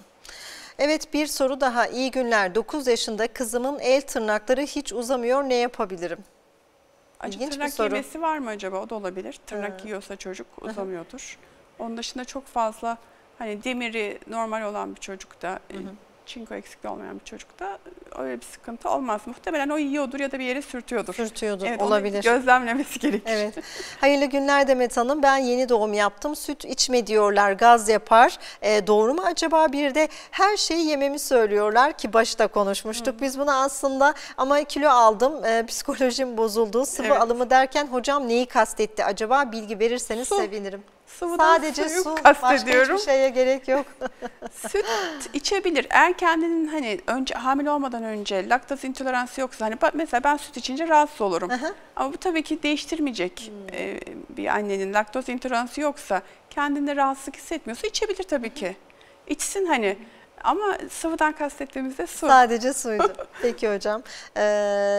Evet, bir soru daha. İyi günler. dokuz yaşında kızımın el tırnakları hiç uzamıyor. Ne yapabilirim? Acı tırnak yemesi var mı acaba? O da olabilir. Tırnak ha. yiyorsa çocuk uzamıyordur. Onun dışında çok fazla hani demiri normal olan bir çocukta, hı hı. çinko eksikliği olmayan bir çocukta öyle bir sıkıntı olmaz. Muhtemelen o yiyordur ya da bir yere sürtüyordur. Sürtüyordur, evet, olabilir. Gözlemlemesi gerekir. Evet. Hayırlı günler Demet Hanım. Ben yeni doğum yaptım. Süt içme diyorlar, gaz yapar. E, doğru mu acaba? Bir de her şeyi yememi söylüyorlar ki başta konuşmuştuk. Hı. Biz bunu aslında ama kilo aldım, e, psikolojim bozuldu. Sıvı evet. alımı derken hocam neyi kastetti acaba? Bilgi verirseniz Su. sevinirim. Sıvıdan Sadece su, başka hiçbir şeye gerek yok. Süt içebilir. Eğer kendinin hani önce hamile olmadan önce laktoz intoleransı yoksa, hani mesela ben süt içince rahatsız olurum. Aha. Ama bu tabii ki değiştirmeyecek. Hmm. Ee, bir annenin laktoz intoleransı yoksa, kendinde rahatsızlık hissetmiyorsa içebilir tabii ki. İçsin hani. Ama sıvıdan kastettiğimizde su. Sadece suydu. Peki hocam. Ee,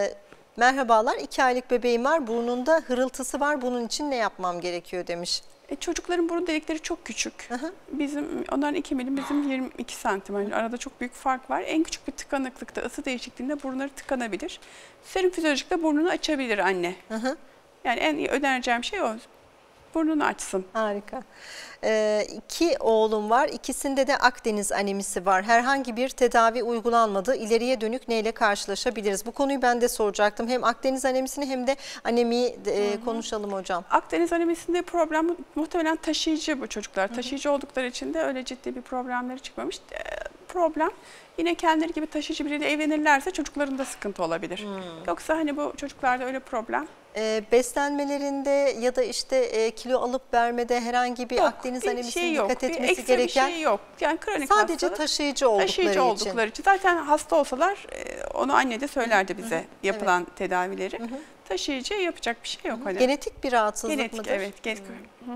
Merhabalar, iki aylık bebeğim var, burnunda hırıltısı var, bunun için ne yapmam gerekiyor demiş. E, çocukların burun delikleri çok küçük. Hı hı. Bizim onların iki milim, bizim yirmi iki santim. Yani arada çok büyük fark var. En küçük bir tıkanıklıkta, ısı değişikliğinde burunları tıkanabilir. Serum fizyolojikte burnunu açabilir anne. Hı hı. Yani en önereceğim şey o. Burnunu açsın. Harika. Ee, iki oğlum var. İkisinde de Akdeniz anemisi var. Herhangi bir tedavi uygulanmadı. İleriye dönük neyle karşılaşabiliriz? Bu konuyu ben de soracaktım. Hem Akdeniz anemisini hem de anemiyi e, konuşalım hocam. Akdeniz anemisinde problem muhtemelen taşıyıcı bu çocuklar. Hı hı. Taşıyıcı oldukları için de öyle ciddi bir problemleri çıkmamış. E, problem yine kendileri gibi taşıyıcı biriyle evlenirlerse çocuklarında sıkıntı olabilir. Hmm. Yoksa hani bu çocuklarda öyle problem. E, beslenmelerinde ya da işte e, kilo alıp vermede herhangi bir yok, Akdeniz bir anemisine şey yok, dikkat etmesi bir gereken bir şey yok. Yani kronik sadece hastalık, taşıyıcı oldukları taşıyıcı için. oldukları için. Zaten hasta olsalar onu anne de söylerdi bize, hı hı, yapılan evet. tedavileri. Hı hı. Taşıyıcı yapacak bir şey yok. Hı hı. Hani. Genetik bir rahatsızlık genetik, mıdır? Evet, genetik. Hı hı.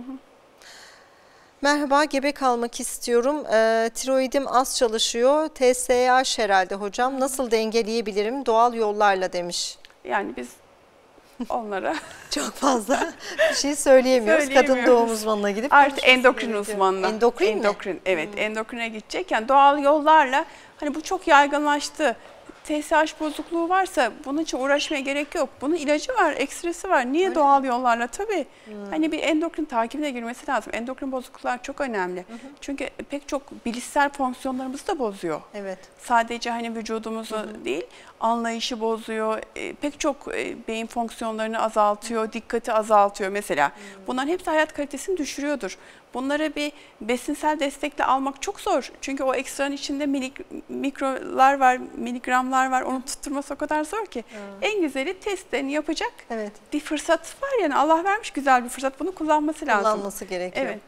Merhaba, gebe kalmak istiyorum. E, tiroidim az çalışıyor. T S H herhalde hocam. Nasıl dengeleyebilirim? Doğal yollarla demiş. Yani biz onlara çok fazla bir şey söyleyemiyoruz. Kadın doğum uzmanına gidip artık endokrin uzmanına. Endokrin, endokrin mi? Evet, hmm. endokrine gidecek. Yani doğal yollarla, hani bu çok yaygınlaştı. T S H bozukluğu varsa bunun için uğraşmaya gerek yok. Bunun ilacı var, ekstresi var. Niye öyle doğal mi? Yollarla? Tabii. Hmm. Hani bir endokrin takibine girmesi lazım. Endokrin bozukluklar çok önemli. Hı hı. Çünkü pek çok bilişsel fonksiyonlarımızı da bozuyor. Evet. Sadece hani vücudumuzu hı hı. değil, anlayışı bozuyor. E, pek çok e, beyin fonksiyonlarını azaltıyor, dikkati azaltıyor mesela. Hı. Bunların hepsi hayat kalitesini düşürüyordur. Bunlara bir besinsel destekle almak çok zor. Çünkü o ekstranın içinde milik, mikrolar var, miligramlar var. Onu tutturması o kadar zor ki. Hmm. En güzeli testlerini yapacak. Evet. Bir fırsat var yani, Allah vermiş güzel bir fırsat. Bunu kullanması lazım. Kullanması gerekiyor. Evet.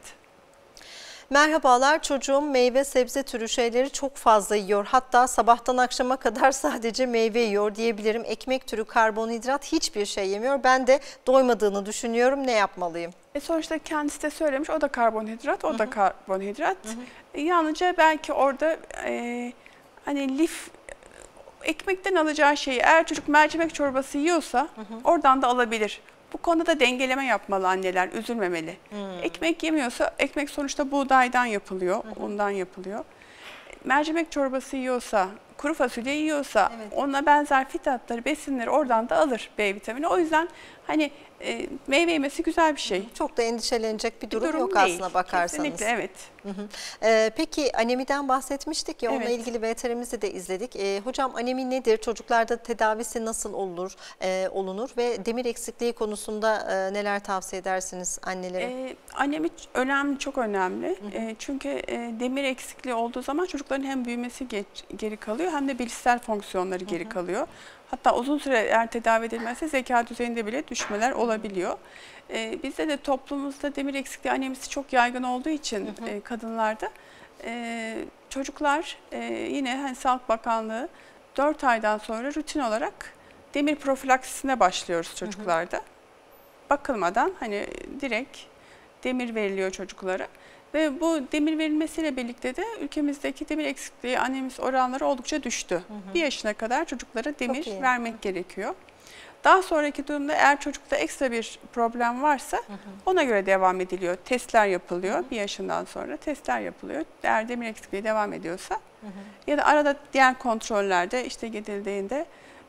Merhabalar, çocuğum meyve sebze türü şeyleri çok fazla yiyor. Hatta sabahtan akşama kadar sadece meyve yiyor diyebilirim. Ekmek türü, karbonhidrat hiçbir şey yemiyor. Ben de doymadığını düşünüyorum. Ne yapmalıyım? E sonuçta kendisi de söylemiş, o da karbonhidrat, o Hı -hı. da karbonhidrat. Hı -hı. E yalnızca belki orada e, hani lif, ekmekten alacağı şeyi, eğer çocuk mercimek çorbası yiyorsa Hı -hı. oradan da alabilir. Bu konuda da dengeleme yapmalı anneler, üzülmemeli. Hmm. Ekmek yemiyorsa, ekmek sonuçta buğdaydan yapılıyor, hmm. ondan yapılıyor. Mercimek çorbası yiyorsa, kuru fasulye yiyorsa, evet. ona benzer fitatları, besinleri oradan da alır, B vitamini. O yüzden hani e, meyve yemesi güzel bir şey. Çok da endişelenecek bir durum, bir durum yok değil. Aslına bakarsanız. Kesinlikle, evet. Hı hı. Ee, peki anemiden bahsetmiştik ya, evet. onunla ilgili V T R'mizi de izledik. Ee, hocam anemi nedir? Çocuklarda tedavisi nasıl olur, e, olunur ve demir eksikliği konusunda e, neler tavsiye edersiniz annelere? Ee, anemi önemli, çok önemli. Hı hı. E, çünkü e, demir eksikliği olduğu zaman çocukların hem büyümesi geç, geri kalıyor hem de bilişsel fonksiyonları geri hı hı. kalıyor. Hatta uzun süre eğer tedavi edilmezse zeka düzeyinde bile düşmeler olabiliyor. Ee, bizde de toplumumuzda demir eksikliği anemisi çok yaygın olduğu için hı hı. E, kadınlarda e, çocuklar e, yine hani Sağlık Bakanlığı dört aydan sonra rutin olarak demir profilaksisine başlıyoruz çocuklarda. Hı hı. Bakılmadan hani direkt demir veriliyor çocuklara. Ve bu demir verilmesiyle birlikte de ülkemizdeki demir eksikliği anemisi oranları oldukça düştü. Hı hı. Bir yaşına kadar çocuklara demir vermek hı. gerekiyor. Daha sonraki durumda eğer çocukta ekstra bir problem varsa hı hı. ona göre devam ediliyor. Testler yapılıyor. Hı hı. Bir yaşından sonra testler yapılıyor. Eğer demir eksikliği devam ediyorsa hı hı. ya da arada diğer kontrollerde işte gidildiğinde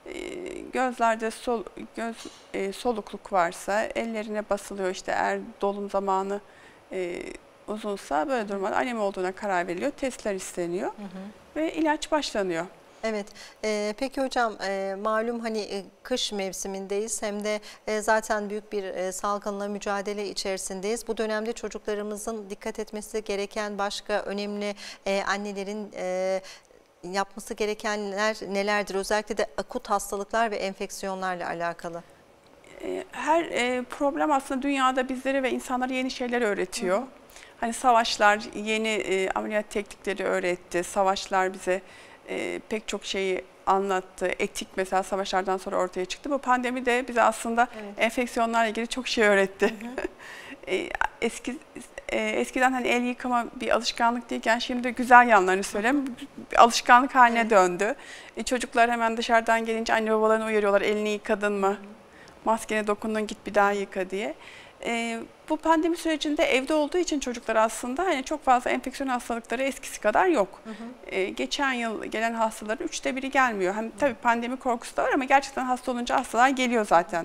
gözlerde sol, göz e, solukluk varsa ellerine basılıyor. İşte eğer dolum zamanı e, uzunsa böyle durumlarda anemi olduğuna karar veriliyor. Testler isteniyor hı hı. ve ilaç başlanıyor. Evet. Ee, peki hocam e, malum hani e, kış mevsimindeyiz, hem de e, zaten büyük bir e, salgınla mücadele içerisindeyiz. Bu dönemde çocuklarımızın dikkat etmesi gereken başka önemli e, annelerin e, yapması gerekenler nelerdir? Özellikle de akut hastalıklar ve enfeksiyonlarla alakalı. Her e, problem aslında dünyada bizlere ve insanlara yeni şeyler öğretiyor. Hı hı. Hani savaşlar yeni e, ameliyat teknikleri öğretti. Savaşlar bize e, pek çok şeyi anlattı. Etik mesela savaşlardan sonra ortaya çıktı. Bu pandemi de bize aslında evet. enfeksiyonlarla ilgili çok şey öğretti. Hı hı. e, eski e, eskiden hani el yıkama bir alışkanlık değilken şimdi güzel yanlarını söyleyeyim. Bir alışkanlık haline evet. döndü. E, çocuklar hemen dışarıdan gelince anne babalarını uyarıyorlar. Elini yıkadın mı? Hı hı. Maskene dokundun, git bir daha yıka diye. E, bu pandemi sürecinde evde olduğu için çocuklar aslında hani çok fazla enfeksiyon hastalıkları eskisi kadar yok. Hı hı. E, geçen yıl gelen hastaların üçte biri gelmiyor. Hem tabii pandemi korkusu da var ama gerçekten hasta olunca hastalar geliyor zaten.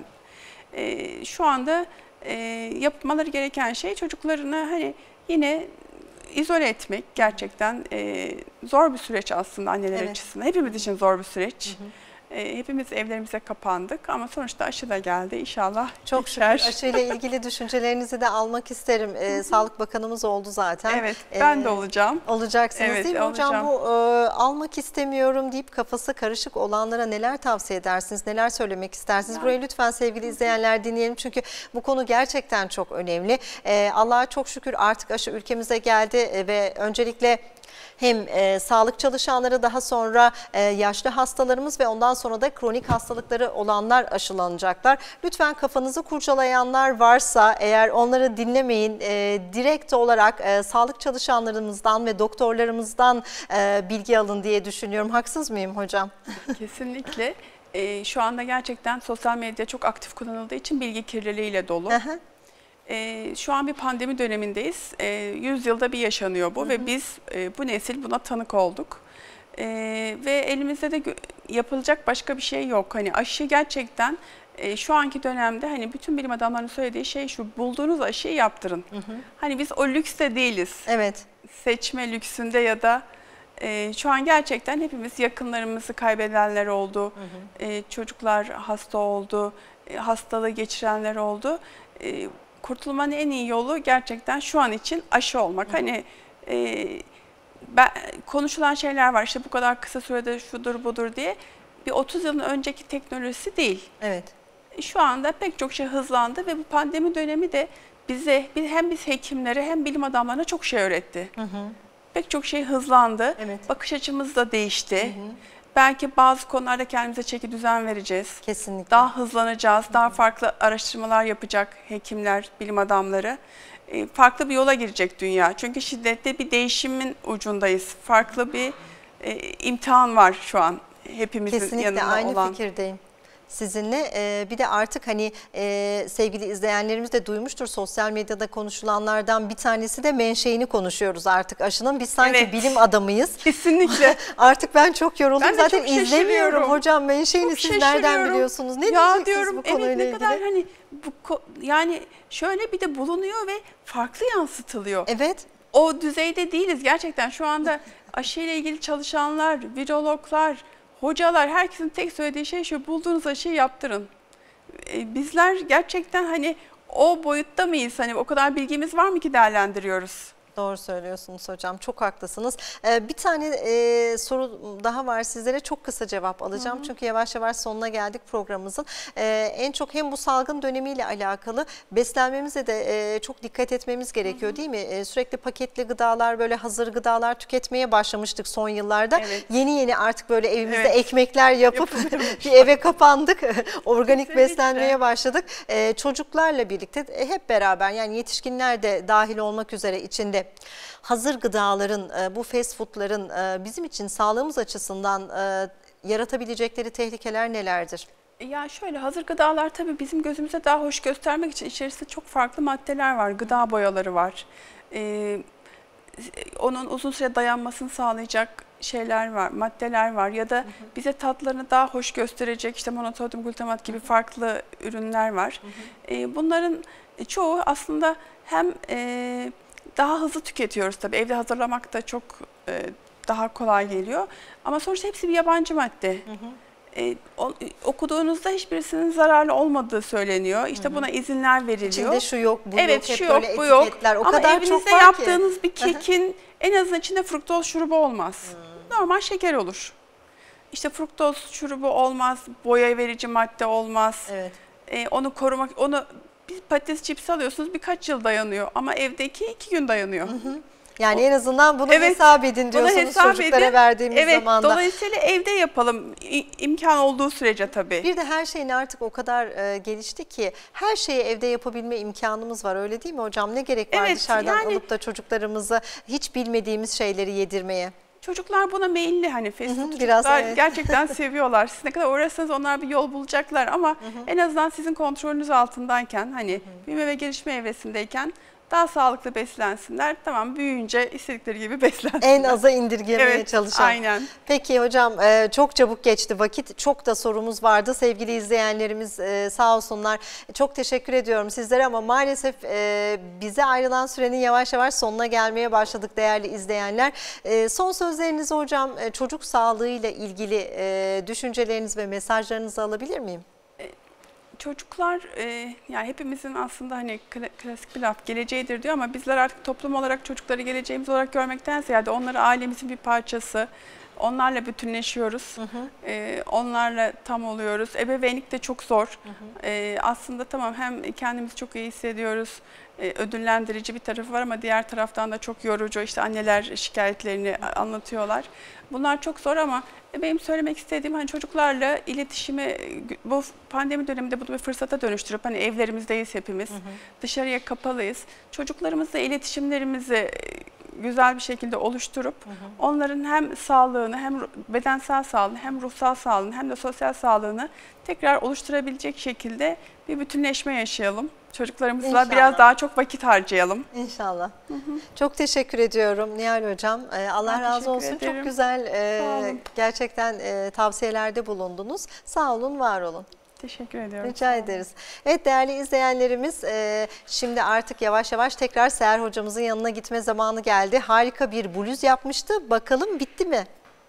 E, şu anda e, yapmaları gereken şey çocuklarını hani yine izole etmek. Gerçekten e, zor bir süreç aslında anneler evet. açısından. Hepimiz için zor bir süreç. Hı hı. Hepimiz evlerimize kapandık ama sonuçta aşı da geldi. İnşallah çok şükür. Aşıyla ilgili düşüncelerinizi de almak isterim. Ee, Sağlık Bakanımız oldu zaten. Evet, ben ee, de olacağım. Olacaksınız evet, değil mi olacağım. hocam? Bu e, almak istemiyorum deyip kafası karışık olanlara neler tavsiye edersiniz? Neler söylemek istersiniz? Yani. Burayı lütfen sevgili izleyenler dinleyelim. Çünkü bu konu gerçekten çok önemli. Ee, Allah'a çok şükür artık aşı ülkemize geldi ve öncelikle hem e, sağlık çalışanları, daha sonra e, yaşlı hastalarımız ve ondan sonra da kronik hastalıkları olanlar aşılanacaklar. Lütfen kafanızı kurcalayanlar varsa eğer onları dinlemeyin. E, direkt olarak e, sağlık çalışanlarımızdan ve doktorlarımızdan e, bilgi alın diye düşünüyorum. Haksız mıyım hocam? Kesinlikle. E, şu anda gerçekten sosyal medya çok aktif kullanıldığı için bilgi kirliliğiyle dolu. Aha. Ee, şu an bir pandemi dönemindeyiz. Ee, yüz yılda bir yaşanıyor bu hı hı. ve biz e, bu nesil buna tanık olduk. Ee, ve elimizde de yapılacak başka bir şey yok. Hani aşı gerçekten e, şu anki dönemde hani bütün bilim adamlarının söylediği şey şu: bulduğunuz aşıyı yaptırın. Hı hı. Hani biz o lükste değiliz. Evet. Seçme lüksünde ya da e, şu an gerçekten hepimiz yakınlarımızı kaybedenler oldu. Hı hı. E, çocuklar hasta oldu, e, hastalığı geçirenler oldu. E, Kurtulmanın en iyi yolu gerçekten şu an için aşı olmak. Hı hı. Hani e, ben, konuşulan şeyler var işte bu kadar kısa sürede şudur budur diye. Bir otuz yılın önceki teknolojisi değil. Evet. Şu anda pek çok şey hızlandı ve bu pandemi dönemi de bize hem biz hekimlere hem bilim adamlarına çok şey öğretti. Hı hı. Pek çok şey hızlandı. Evet. Bakış açımız da değişti. Hı hı. Belki bazı konularda kendimize çeki düzen vereceğiz. Kesinlikle. Daha hızlanacağız, daha farklı araştırmalar yapacak hekimler, bilim adamları. E, farklı bir yola girecek dünya. Çünkü şiddetli bir değişimin ucundayız. Farklı bir e, imtihan var şu an hepimizin Kesinlikle yanında aynı olan. Kesinlikle aynı fikirdeyim sizinle. Ee, bir de artık hani e, sevgili izleyenlerimiz de duymuştur, sosyal medyada konuşulanlardan bir tanesi de menşeini konuşuyoruz artık aşının. Biz sanki evet. bilim adamıyız. Kesinlikle. Artık ben çok yoruldum. Ben zaten izlemiyorum hocam menşeini, siz nereden biliyorsunuz? Ne ya diyeceksiniz diyorum, bu konuyla evet, ne ilgili? kadar hani bu yani şöyle bir de bulunuyor ve farklı yansıtılıyor. Evet. O düzeyde değiliz gerçekten. Şu anda aşıyla ilgili çalışanlar, virologlar, hocalar, herkesin tek söylediği şey şu: bulduğunuz aşıyı yaptırın. Ee, bizler gerçekten hani o boyutta mıyız? Hani o kadar bilgimiz var mı ki değerlendiriyoruz? Doğru söylüyorsunuz hocam. Çok haklısınız. Ee, bir tane e, soru daha var sizlere. Çok kısa cevap alacağım. Hı hı. Çünkü yavaş yavaş sonuna geldik programımızın. Ee, en çok hem bu salgın dönemiyle alakalı beslenmemize de e, çok dikkat etmemiz gerekiyor, hı hı. değil mi? E, sürekli paketli gıdalar, böyle hazır gıdalar tüketmeye başlamıştık son yıllarda. Evet. Yeni yeni artık böyle evimizde evet. ekmekler yapıp bir eve kapandık. Organik Kesinlikle. beslenmeye başladık. E, çocuklarla birlikte e, hep beraber, yani yetişkinler de dahil olmak üzere içinde hazır gıdaların, bu fast foodların bizim için sağlığımız açısından yaratabilecekleri tehlikeler nelerdir? Ya şöyle, hazır gıdalar tabii bizim gözümüze daha hoş göstermek için içerisinde çok farklı maddeler var. Gıda boyaları var. Ee, onun uzun süre dayanmasını sağlayacak şeyler var, maddeler var. Ya da hı hı. bize tatlarını daha hoş gösterecek işte monosodyum glutamat gibi farklı ürünler var. Hı hı. Ee, bunların çoğu aslında hem e, daha hızlı tüketiyoruz tabii. Evde hazırlamak da çok e, daha kolay geliyor. Ama sonuçta hepsi bir yabancı madde. Hı hı. E, o, okuduğunuzda hiçbirisinin zararlı olmadığı söyleniyor. İşte hı hı. buna izinler veriliyor. İçinde şu yok, bu evet, yok, şu hep yok, böyle bu yok. O Ama kadar evinizde çok var yaptığınız ki. bir kekin en azından içinde fruktoz şurubu olmaz. Hı. Normal şeker olur. İşte fruktoz şurubu olmaz, boya verici madde olmaz. Evet. E, onu korumak, onu bir patates çipsi alıyorsunuz, birkaç yıl dayanıyor ama evdeki iki gün dayanıyor. Hı hı. Yani en azından bunu Evet, hesap edin bunu diyorsunuz hesap çocuklara edin. verdiğimiz evet, zamanda. Dolayısıyla evde yapalım İ- imkan olduğu sürece tabii. Bir de her şeyin artık o kadar e, gelişti ki her şeyi evde yapabilme imkanımız var, öyle değil mi hocam? Ne gerek var Evet, dışarıdan yani- alıp da çocuklarımıza hiç bilmediğimiz şeyleri yedirmeye? Çocuklar buna meyilli, hani fast Hı hı, food biraz çocuklar evet. gerçekten seviyorlar. Siz ne kadar uğraşsanız onlar bir yol bulacaklar ama en azından sizin kontrolünüz altındayken, hani büyüme ve gelişme evresindeyken daha sağlıklı beslensinler. Tamam, büyüyünce istedikleri gibi beslensinler. En aza indirgemeye Evet, çalışan. aynen. Peki hocam, e, çok çabuk geçti vakit. Çok da sorumuz vardı. Sevgili izleyenlerimiz e, sağ olsunlar. Çok teşekkür ediyorum sizlere ama maalesef e, bize ayrılan sürenin yavaş yavaş sonuna gelmeye başladık değerli izleyenler. E, son sözlerinizi hocam, e, çocuk sağlığıyla ilgili e, düşünceleriniz ve mesajlarınızı alabilir miyim? Çocuklar, e, yani hepimizin aslında hani kla- klasik bir laf, geleceğidir diyor ama bizler artık toplum olarak çocukları geleceğimiz olarak görmekten ziyade onları ailemizin bir parçası, onlarla bütünleşiyoruz, hı hı. E, onlarla tam oluyoruz. Ebeveynlik de çok zor. Hı hı. E, aslında tamam, hem kendimizi çok iyi hissediyoruz, e, ödüllendirici bir tarafı var ama diğer taraftan da çok yorucu. İşte anneler şikayetlerini anlatıyorlar. Bunlar çok zor ama benim söylemek istediğim, hani çocuklarla iletişimi bu pandemi döneminde bunu bir fırsata dönüştürüp, hani evlerimizdeyiz hepimiz, hı hı. dışarıya kapalıyız. Çocuklarımızla iletişimlerimizi güzel bir şekilde oluşturup hı hı. onların hem sağlığını, hem bedensel sağlığını, hem ruhsal sağlığını, hem de sosyal sağlığını tekrar oluşturabilecek şekilde bir bütünleşme yaşayalım. Çocuklarımızla İnşallah. biraz daha çok vakit harcayalım. İnşallah. Hı hı. Çok teşekkür ediyorum Nihal Hocam. Ee, Allah ben razı olsun. Ederim. Çok güzel e, gerçekten e, tavsiyelerde bulundunuz. Sağ olun, var olun. Teşekkür ediyorum. Rica ederiz. Evet değerli izleyenlerimiz, e, şimdi artık yavaş yavaş tekrar Seher hocamızın yanına gitme zamanı geldi. Harika bir bluz yapmıştı. Bakalım bitti mi?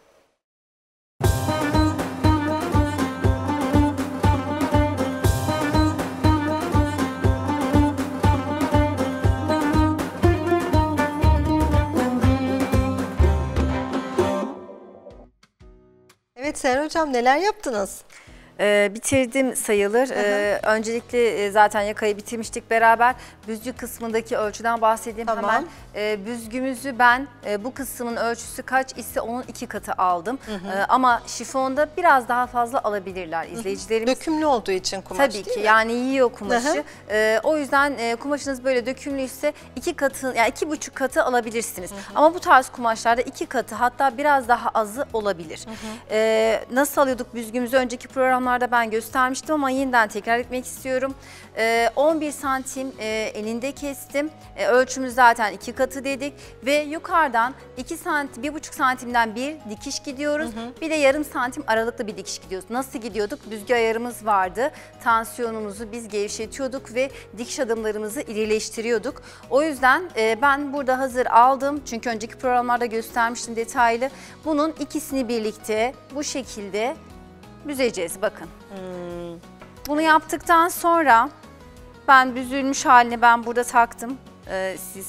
Evet Seher hocam, neler yaptınız? Ee, bitirdim sayılır. Ee, öncelikle e, zaten yakayı bitirmiştik beraber. Büzgü kısmındaki ölçüden bahsedeyim tamam. hemen. Ee, büzgümüzü ben e, bu kısmın ölçüsü kaç ise onun iki katı aldım. Hı hı. Ee, ama şifonda biraz daha fazla alabilirler izleyicilerimiz. Dökümlü olduğu için kumaş, tabii değil ki mi? yani yiyor kumaşı. Hı hı. Ee, o yüzden e, kumaşınız böyle dökümlüyse iki katı, yani iki buçuk katı alabilirsiniz. Hı hı. Ama bu tarz kumaşlarda iki katı, hatta biraz daha azı olabilir. Hı hı. Ee, nasıl alıyorduk büzgümüzü önceki program ben göstermiştim ama yeniden tekrar etmek istiyorum. Ee, on bir santim e, eninde kestim. E, ölçümüz zaten iki katı dedik ve yukarıdan iki santim, bir buçuk santimden bir dikiş gidiyoruz. Hı hı. Bir de yarım santim aralıklı bir dikiş gidiyoruz. Nasıl gidiyorduk? Büzgü ayarımız vardı. Tansiyonumuzu biz gevşetiyorduk ve dikiş adımlarımızı irileştiriyorduk. O yüzden e, ben burada hazır aldım. Çünkü önceki programlarda göstermiştim detaylı. Bunun ikisini birlikte bu şekilde büzeceğiz, bakın. Hmm. Bunu yaptıktan sonra ben büzülmüş halini ben burada taktım. Ee, siz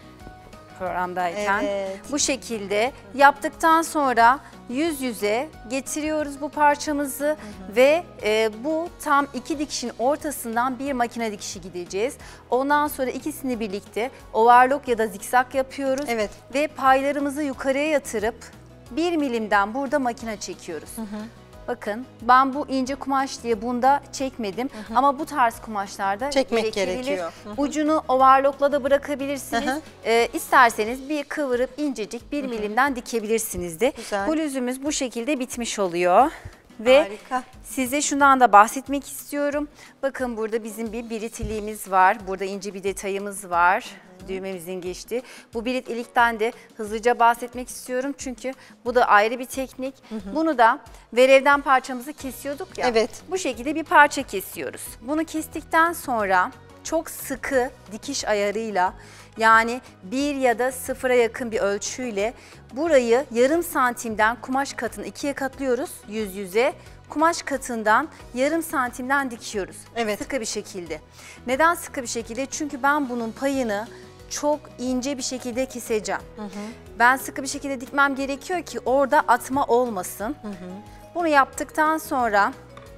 programdayken. Evet. Bu şekilde yaptıktan sonra yüz yüze getiriyoruz bu parçamızı, hı hı. ve e, bu tam iki dikişin ortasından bir makine dikişi gideceğiz. Ondan sonra ikisini birlikte overlock ya da zikzak yapıyoruz. Evet. Ve paylarımızı yukarıya yatırıp bir milimden burada makine çekiyoruz. Hı hı. Bakın ben bu ince kumaş diye bunda çekmedim, hı hı. ama bu tarz kumaşlarda çekmek gerekiyor. Hı hı. Ucunu overlockla da bırakabilirsiniz. Hı hı. Ee, isterseniz bir kıvırıp incecik bir hı hı. milimden dikebilirsiniz de. Güzel. Bluzumuz bu şekilde bitmiş oluyor. Ve harika. Size şundan da bahsetmek istiyorum. Bakın burada bizim bir biritiliğimiz var. Burada ince bir detayımız var. Hı-hı. Düğmemizin geçtiği. Bu birit ilikten de hızlıca bahsetmek istiyorum. Çünkü bu da ayrı bir teknik. Hı-hı. Bunu da verevden parçamızı kesiyorduk ya. Evet. Bu şekilde bir parça kesiyoruz. Bunu kestikten sonra çok sıkı dikiş ayarıyla, yani bir ya da sıfıra yakın bir ölçüyle burayı yarım santimden kumaş katını ikiye katlıyoruz yüz yüze. Kumaş katından yarım santimden dikiyoruz. Evet. Sıkı bir şekilde. Neden sıkı bir şekilde? Çünkü ben bunun payını çok ince bir şekilde keseceğim. Hı hı. Ben sıkı bir şekilde dikmem gerekiyor ki orada atma olmasın. Hı hı. Bunu yaptıktan sonra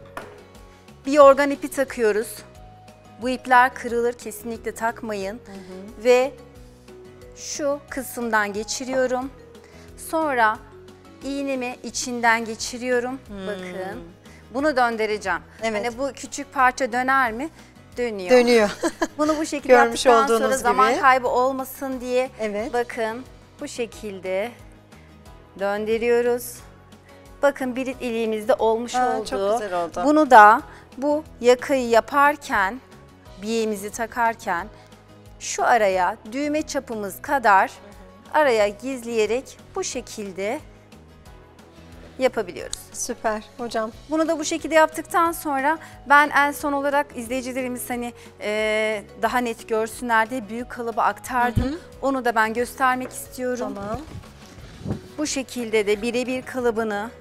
bir yorgan ipi takıyoruz. Bu ipler kırılır, kesinlikle takmayın. Hı hı. Ve şu kısımdan geçiriyorum. Sonra iğnemi içinden geçiriyorum. Hmm. Bakın. Bunu döndüreceğim. Evet. Hani bu küçük parça döner mi? Dönüyor. Dönüyor. Bunu bu şekilde Görmüş yaptıktan olduğunuz sonra gibi. zaman kaybı olmasın diye Evet. bakın bu şekilde döndürüyoruz. Bakın bir iliğimizde olmuş Aa, oldu. çok güzel oldu. Bunu da bu yakayı yaparken, biyeğimizi takarken şu araya düğme çapımız kadar araya gizleyerek bu şekilde yapabiliyoruz. Süper hocam. Bunu da bu şekilde yaptıktan sonra ben en son olarak izleyicilerimiz hani e, daha net görsünler diye büyük kalıba aktardım. Hı hı. Onu da ben göstermek istiyorum. Tamam. Bu şekilde de birebir kalıbını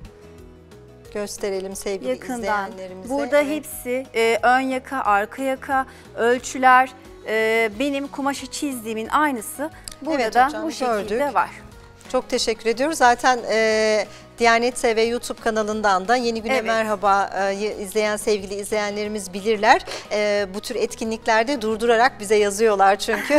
gösterelim sevgili yakından. izleyenlerimize. Burada evet. hepsi e, ön yaka, arka yaka, ölçüler, e, benim kumaşı çizdiğimin aynısı burada Evet da hocam, bu şekilde gördük. var. Çok teşekkür ediyoruz. Zaten e, Diyanet T V YouTube kanalından da Yeni Güne Evet. Merhaba'yı izleyen sevgili izleyenlerimiz bilirler. E, bu tür etkinliklerde durdurarak bize yazıyorlar çünkü.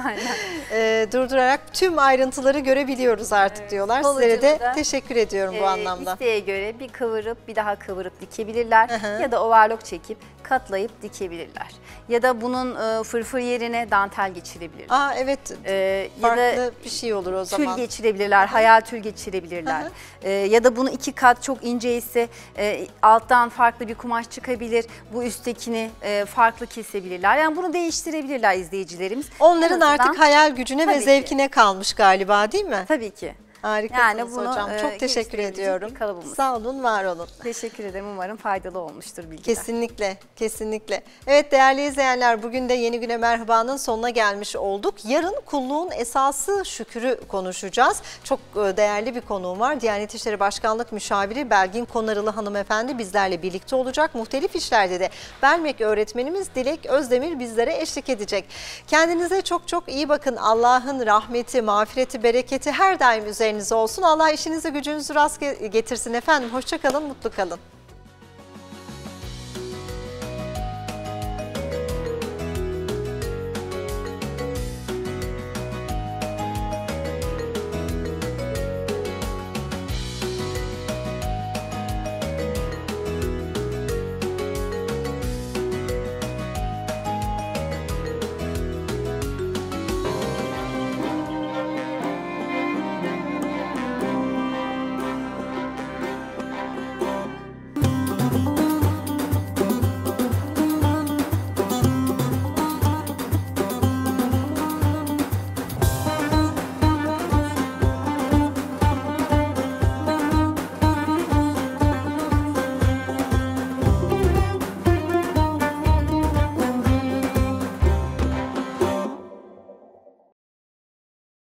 e, durdurarak tüm ayrıntıları görebiliyoruz artık evet. diyorlar. Sizlere de da, teşekkür ediyorum bu e, anlamda. İsteğe göre bir kıvırıp bir daha kıvırıp dikebilirler. Hı hı. Ya da overlock çekip katlayıp dikebilirler. Ya da bunun e, fırfır yerine dantel geçirebilirler. Aa evet. E, Farklı ya da bir şey olur o tül zaman. geçirebilirler, hayal tül geçirebilirler. E, ya da bunu iki kat çok ince ise e, alttan farklı bir kumaş çıkabilir. Bu üsttekini e, farklı kesebilirler. Yani bunu değiştirebilirler izleyicilerimiz. Onların azından, artık hayal gücüne ve zevkine ki. kalmış galiba değil mi? Tabii ki. Harikasınız yani bunu, hocam. Çok teşekkür ediyorum. Sağ olun, var olun. Teşekkür ederim. Umarım faydalı olmuştur bilgiler. Kesinlikle, kesinlikle. Evet değerli izleyenler, bugün de Yeni Güne Merhaba'nın sonuna gelmiş olduk. Yarın kulluğun esası şükrü konuşacağız. Çok değerli bir konuğum var. Diyanet İşleri Başkanlık Müşaviri Belgin Konarılı hanımefendi bizlerle birlikte olacak. Muhtelif işlerde de Belmek öğretmenimiz Dilek Özdemir bizlere eşlik edecek. Kendinize çok çok iyi bakın. Allah'ın rahmeti, mağfireti, bereketi her daim üzerinize olsun. Allah işinizi gücünüzü rast getirsin efendim. Hoşça kalın, mutlu kalın.